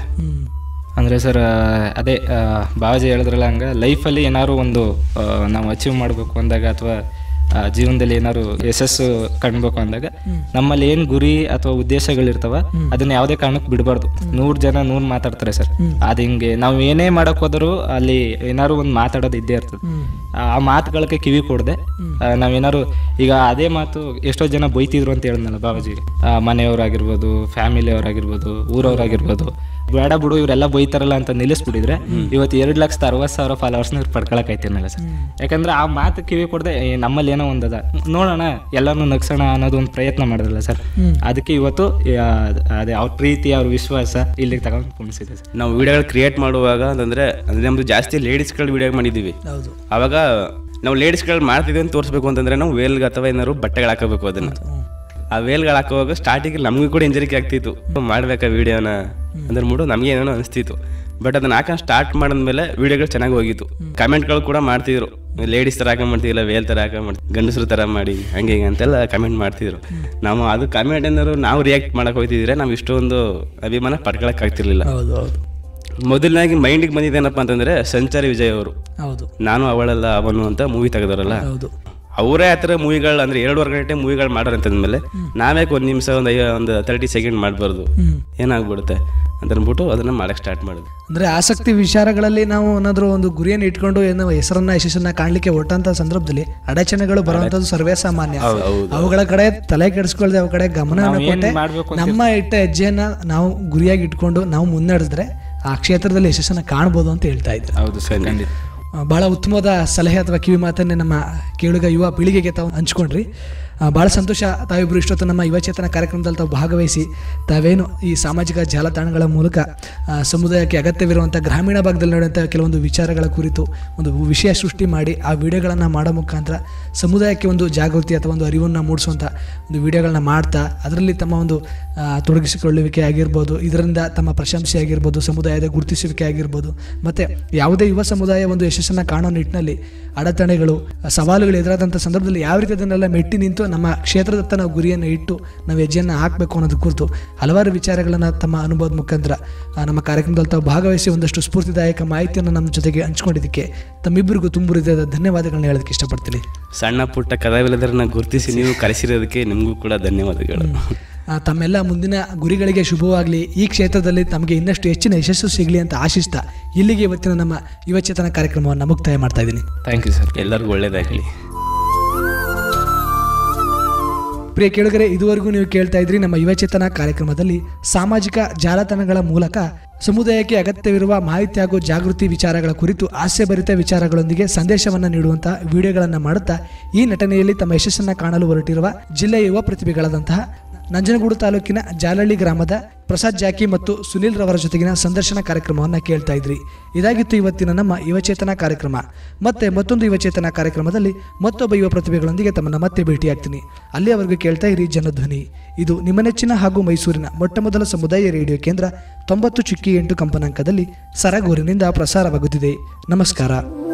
ಅಂದರೆ ಸರ್ ಅದೇ ಬಾವಾಜಿ ಹೇಳಿದ್ರಲ್ಲ, ಹಂಗೆ ಲೈಫಲ್ಲಿ ಏನಾದ್ರು ಒಂದು ನಾವು ಅಚೀವ್ ಮಾಡಬೇಕು ಅಂದಾಗ ಅಥವಾ ಜೀವನದಲ್ಲಿ ಏನಾದ್ರು ಯಶಸ್ಸು ಕಾಣಬೇಕು ಅಂದಾಗ ನಮ್ಮಲ್ಲಿ ಏನು ಗುರಿ ಅಥವಾ ಉದ್ದೇಶಗಳಿರ್ತಾವ ಅದನ್ನ ಯಾವುದೇ ಕಾರಣಕ್ಕೆ ಬಿಡಬಾರ್ದು. 100 ಜನ 100 ಮಾತಾಡ್ತಾರೆ ಸರ್, ಅದು ಹಿಂಗೆ ನಾವು ಏನೇ ಮಾಡಕ್ ಹೋದರೂ ಅಲ್ಲಿ ಏನಾದ್ರು ಒಂದು ಮಾತಾಡೋದು ಇದ್ದೇ ಇರ್ತದೆ. ಆ ಮಾತುಗಳಿಗೆ ಕಿವಿ ಕೊಡದೆ ನಾವೇನಾದ್ರು ಈಗ ಅದೇ ಮಾತು ಎಷ್ಟೋ ಜನ ಬೈತಿದ್ರು ಅಂತ ಹೇಳಿದ್ನಲ್ಲ ಬಾಬಾಜಿ, ಮನೆಯವರಾಗಿರ್ಬೋದು, ಫ್ಯಾಮಿಲಿ ಅವರಾಗಿರ್ಬೋದು, ಊರವರಾಗಿರ್ಬೋದು, ಬೇಡ ಬಿಡು ಇವರೆಲ್ಲ ಬೈತಾರಲ್ಲ ಅಂತ ನಿಲ್ಲಿಸ್ಬಿಟ್ಟಿದ್ರೆ ಇವತ್ತು 2,60,000 ಫಾಲೋವರ್ಸ್ನ ಇವ್ರು ಪಡ್ಕೊಳಕಾಯ್ತಿರ್ನಲ್ಲ ಸರ್. ಯಾಕಂದ್ರೆ ಆ ಮಾತು ಕಿವಿ ಕೊಡದೆ ನಮ್ಮಲ್ಲಿ ಏನೋ ಒಂದದ ನೋಡೋಣ ಎಲ್ಲಾನು ನಗ್ಸೋಣ ಅನ್ನೋದು ಒಂದು ಪ್ರಯತ್ನ ಮಾಡಿದ್ರಲ್ಲ ಸರ್, ಅದಕ್ಕೆ ಇವತ್ತು ಅದೇ ಅವ್ರ ಪ್ರೀತಿ ಅವ್ರ ವಿಶ್ವಾಸ ಇಲ್ಲಿಗೆ ತಗೊಂಡು ಕುಣಿಸಿದೆ ಸರ್. ನಾವು ವಿಡಿಯೋಗಳು ಕ್ರಿಯೇಟ್ ಮಾಡುವಾಗ ಅಂತಂದ್ರೆ ನಮ್ದು ಜಾಸ್ತಿ ಲೇಡೀಸ್ಗಳು ವಿಡಿಯೋ ಮಾಡಿದ್ದೀವಿ. ಅವಾಗ ನಾವು ಲೇಡೀಸ್ಗಳು ಮಾಡ್ತಿದ್ದೀವಿ ಅಂತ ತೋರಿಸ್ಬೇಕು ಅಂತಂದ್ರೆ ನಾವು ವೇಲ್ಗೆ ಅಥವಾ ಏನಾದ್ರು ಬಟ್ಟೆಗಳು ಹಾಕೋಬೇಕು. ಅದನ್ನ ಆ ವೇಲ್ಗಳು ಹಾಕುವಾಗ ಸ್ಟಾರ್ಟಿಂಗ್ ನಮಗೂ ಕೂಡ ಇಂಜರಿಕೆ ಆಗ್ತಿತ್ತು, ಮಾಡ್ಬೇಕಾ ವಿಡಿಯೋನ ಅಂದ್ರೆ ಮೂಡು ನಮಗೆ ಏನೇನೋ ಅನಿಸ್ತಿತ್ತು. ಬಟ್ ಅದನ್ನ ಹಾಕೊಂಡು ಸ್ಟಾರ್ಟ್ ಮಾಡಿದ್ಮೇಲೆ ವಿಡಿಯೋಗಳು ಚೆನ್ನಾಗಿ ಹೋಗಿತ್ತು. ಕಮೆಂಟ್ಗಳು ಕೂಡ ಮಾಡ್ತಿದ್ರು, ಲೇಡೀಸ್ ಥರ ಹಾಕೊಂಡ್ಬಿಡ್ತಿಲ್ಲ, ವೇಲ್ ಥರ ಹಾಕೊಂಡ್ಬಿಡ್ತೀವಿ, ಗಂಡಸ್ರ ಥರ ಮಾಡಿ ಹಂಗೆ ಹಿಂಗೆ ಅಂತೆಲ್ಲ ಕಮೆಂಟ್ ಮಾಡ್ತಿದ್ರು. ನಾವು ಅದು ಕಮೆಂಟ್ ಏನಾದ್ರು ನಾವು ರಿಯಾಕ್ಟ್ ಮಾಡಕ್ಕೆ ಹೋಗ್ತಿದ್ರೆ ನಾವು ಇಷ್ಟೊಂದು ಅಭಿಮಾನ ಪಡ್ಕೊಳಕ್ ಆಗ್ತಿರ್ಲಿಲ್ಲ. ಮೊದಲನಾಗಿ ಮೈಂಡಿಗೆ ಬಂದಿದ್ದೇನಪ್ಪ ಅಂತಂದ್ರೆ ಸಂಚಾರಿ ವಿಜಯ್ ಅವರು, ನಾನು ಅವಳೆಲ್ಲ ಅವನು ಅಂತ ಮೂವಿ ತೆಗೆದವರಲ್ಲ, ಅವರೇ ಆ ಥರ ಮೂವಿಗಳು ಅಂದರೆ 2.5 ಗಂಟೆ ಮೂವಿಗಳು ಮಾಡೋರು ಅಂತಂದ್ಮೇಲೆ ನಾವ್ಯಾಕೆ ಒಂದು ನಿಮಿಷ ಒಂದು 30 ಸೆಕೆಂಡ್ ಮಾಡಬಾರ್ದು, ಏನಾಗ್ಬಿಡುತ್ತೆ ಅಂತ ಅಂದ್ಬಿಟ್ಟು ಅದನ್ನು ಮಾಡೋಕ್ಕೆ ಸ್ಟಾರ್ಟ್ ಮಾಡಿದ್ವಿ. ಅಂದರೆ ಆಸಕ್ತಿ ವಿಚಾರಗಳಲ್ಲಿ ನಾವು ಏನಾದರೂ ಒಂದು ಗುರಿಯನ್ನು ಇಟ್ಕೊಂಡು ಏನೋ ಹೆಸರನ್ನ ಯಶಸ್ಸನ್ನ ಕಾಣಲಿಕ್ಕೆ ಹೊಟ್ಟಂಥ ಸಂದರ್ಭದಲ್ಲಿ ಅಡಚಣೆಗಳು ಬರುವಂಥದ್ದು ಸರ್ವೇ ಸಾಮಾನ್ಯ. ಅವುಗಳ ಕಡೆ ತಲೆ ಕೆಡಿಸ್ಕೊಳ್ದೆ ಅವ ಕಡೆ ಗಮನವನ್ನು ಕೊಟ್ಟೆ ನಮ್ಮ ಇಟ್ಟ ಹೆಜ್ಜೆಯನ್ನ ನಾವು ಗುರಿಯಾಗಿ ಇಟ್ಕೊಂಡು ನಾವು ಮುನ್ನಡೆಸಿದ್ರೆ ಆ ಕ್ಷೇತ್ರದಲ್ಲಿ ಯಶಸ್ಸನ್ನು ಕಾಣ್ಬೋದು ಅಂತ ಹೇಳ್ತಾ ಇದ್ರು. ಹೌದು ಸರ್, ಖಂಡಿತ. ಭಾಳ ಉತ್ತಮವಾದ ಸಲಹೆ ಅಥವಾ ಕಿವಿ ಮಾತನ್ನೇ ನಮ್ಮ ಕೇಳುಗ ಯುವ ಪೀಳಿಗೆಗೆ ತಾವು ಹಂಚ್ಕೊಂಡ್ರಿ. ಭಾಳ ಸಂತೋಷ. ತಾವಿಬ್ಬರು ಇಷ್ಟೊತ್ತು ನಮ್ಮ ಯುವಚೇತನ ಕಾರ್ಯಕ್ರಮದಲ್ಲಿ ತಾವು ಭಾಗವಹಿಸಿ ತಾವೇನು ಈ ಸಾಮಾಜಿಕ ಜಾಲತಾಣಗಳ ಮೂಲಕ ಸಮುದಾಯಕ್ಕೆ ಅಗತ್ಯವಿರುವಂಥ ಗ್ರಾಮೀಣ ಭಾಗದಲ್ಲಿ ನಡೆಯುವಂಥ ಕೆಲವೊಂದು ವಿಚಾರಗಳ ಕುರಿತು ಒಂದು ವಿಷಯ ಸೃಷ್ಟಿ ಮಾಡಿ ಆ ವಿಡಿಯೋಗಳನ್ನು ಮಾಡೋ ಮುಖಾಂತರ ಸಮುದಾಯಕ್ಕೆ ಒಂದು ಜಾಗೃತಿ ಅಥವಾ ಒಂದು ಅರಿವನ್ನು ಮೂಡಿಸುವಂಥ ಒಂದು ವಿಡಿಯೋಗಳನ್ನ ಮಾಡ್ತಾ ಅದರಲ್ಲಿ ತಮ್ಮ ಒಂದು ತೊಡಗಿಸಿಕೊಳ್ಳುವಿಕೆ ಆಗಿರ್ಬೋದು, ಇದರಿಂದ ತಮ್ಮ ಪ್ರಶಂಸೆ ಆಗಿರ್ಬೋದು, ಸಮುದಾಯದ ಗುರುತಿಸುವಿಕೆ ಆಗಿರ್ಬೋದು, ಮತ್ತು ಯಾವುದೇ ಯುವ ಸಮುದಾಯ ಒಂದು ಯಶಸ್ಸನ್ನು ಕಾಣೋ ನಿಟ್ಟಿನಲ್ಲಿ ಅಡೆತಡೆಗಳು ಸವಾಲುಗಳು ಎದುರಾದಂಥ ಸಂದರ್ಭದಲ್ಲಿ ಯಾವ ರೀತಿ ಅದನ್ನೆಲ್ಲ ಮೆಟ್ಟಿ ನಿಂತು ನಮ್ಮ ಕ್ಷೇತ್ರದತ್ತ ನಾವು ಗುರಿಯನ್ನು ಇಟ್ಟು ನಾವು ಹೆಜ್ಜೆಯನ್ನು ಹಾಕಬೇಕು ಅನ್ನೋದು ಕುರಿತು ಹಲವಾರು ವಿಚಾರಗಳನ್ನು ತಮ್ಮ ಅನುಭವದ ಮುಖಾಂತರ ನಮ್ಮ ಕಾರ್ಯಕ್ರಮದಲ್ಲಿ ತಾವು ಭಾಗವಹಿಸಿ ಒಂದಷ್ಟು ಸ್ಫೂರ್ತಿದಾಯಕ ಮಾಹಿತಿಯನ್ನು ನಮ್ಮ ಜೊತೆಗೆ ಹಂಚ್ಕೊಂಡಿದ್ದಕ್ಕೆ ತಮ್ಮಿಬ್ಬರಿಗೂ ತುಂಬ ಹೃದಯದ ಧನ್ಯವಾದಗಳನ್ನ ಹೇಳೋದಕ್ಕೆ ಇಷ್ಟಪಡ್ತೀನಿ. ಸಣ್ಣ ಪುಟ್ಟ ಕಲಾವಿದರನ್ನ ಗುರುತಿಸಿ ನೀವು ಕರೆಸಿರೋದಕ್ಕೆ ನಿಮಗೂ ಕೂಡ ಧನ್ಯವಾದಗಳು. ತಮ್ಮೆಲ್ಲ ಮುಂದಿನ ಗುರಿಗಳಿಗೆ ಶುಭವಾಗಲಿ, ಈ ಕ್ಷೇತ್ರದಲ್ಲಿ ತಮಗೆ ಇನ್ನಷ್ಟು ಹೆಚ್ಚಿನ ಯಶಸ್ಸು ಸಿಗಲಿ ಅಂತ ಆಶಿಸ್ತಾ ಇಲ್ಲಿಗೆ ಇವತ್ತಿನ ನಮ್ಮ ಯುವಚೇತನ ಕಾರ್ಯಕ್ರಮವನ್ನು ಮುಕ್ತಾಯ ಮಾಡ್ತಾ ಇದ್ದೀನಿ. Thank you sir. ಎಲ್ಲರಿಗೂ ಒಳ್ಳೆಯದಾಗಲಿ. ಪ್ರಿಯ ಕೇಳುಗರೆ, ಇದುವರೆಗೂ ನೀವು ಕೇಳ್ತಾ ಇದ್ರಿ ನಮ್ಮ ಯುವಚೇತನ ಕಾರ್ಯಕ್ರಮದಲ್ಲಿ ಸಾಮಾಜಿಕ ಜಾಲತಾಣಗಳ ಮೂಲಕ ಸಮುದಾಯಕ್ಕೆ ಅಗತ್ಯವಿರುವ ಮಾಹಿತಿ ಹಾಗೂ ಜಾಗೃತಿ ವಿಚಾರಗಳ ಕುರಿತು ಹಾಸ್ಯಭರಿತ ವಿಚಾರಗಳೊಂದಿಗೆ ಸಂದೇಶವನ್ನು ನೀಡುವಂತಹ ವಿಡಿಯೋಗಳನ್ನು ಮಾಡುತ್ತಾ ಈ ನಟನೆಯಲ್ಲಿ ತಮ್ಮ ಯಶಸ್ಸನ್ನು ಕಾಣಲು ಹೊರಟಿರುವ ಜಿಲ್ಲೆಯ ಯುವ ಪ್ರತಿಭೆಗಳಾದಂತಹ ನಂಜನಗೂಡು ತಾಲೂಕಿನ ಜಾಲಹಳ್ಳಿ ಗ್ರಾಮದ ಪ್ರಸಾದ್ ಜಾಕಿ ಮತ್ತು ಸುನಿಲ್ ರವರ ಜೊತೆಗಿನ ಸಂದರ್ಶನ ಕಾರ್ಯಕ್ರಮವನ್ನು ಕೇಳ್ತಾ ಇದ್ರಿ. ಇದಾಗಿತ್ತು ಇವತ್ತಿನ ನಮ್ಮ ಯುವಚೇತನ ಕಾರ್ಯಕ್ರಮ. ಮತ್ತೊಂದು ಯುವಚೇತನ ಕಾರ್ಯಕ್ರಮದಲ್ಲಿ ಮತ್ತೊಬ್ಬ ಯುವ ಪ್ರತಿಭೆಗಳೊಂದಿಗೆ ತಮ್ಮನ್ನು ಮತ್ತೆ ಭೇಟಿಯಾಗ್ತೀನಿ. ಅಲ್ಲಿಯವರೆಗೂ ಕೇಳ್ತಾ ಇರಿ ಜನಧ್ವನಿ. ಇದು ನಿಮ್ಮ ನೆಚ್ಚಿನ ಹಾಗೂ ಮೈಸೂರಿನ ಮೊಟ್ಟಮೊದಲ ಸಮುದಾಯ ರೇಡಿಯೋ ಕೇಂದ್ರ 90.8 ಕಂಪನಾಂಕದಲ್ಲಿ ಸರಗೂರಿನಿಂದ ಪ್ರಸಾರವಾಗುತ್ತಿದೆ. ನಮಸ್ಕಾರ.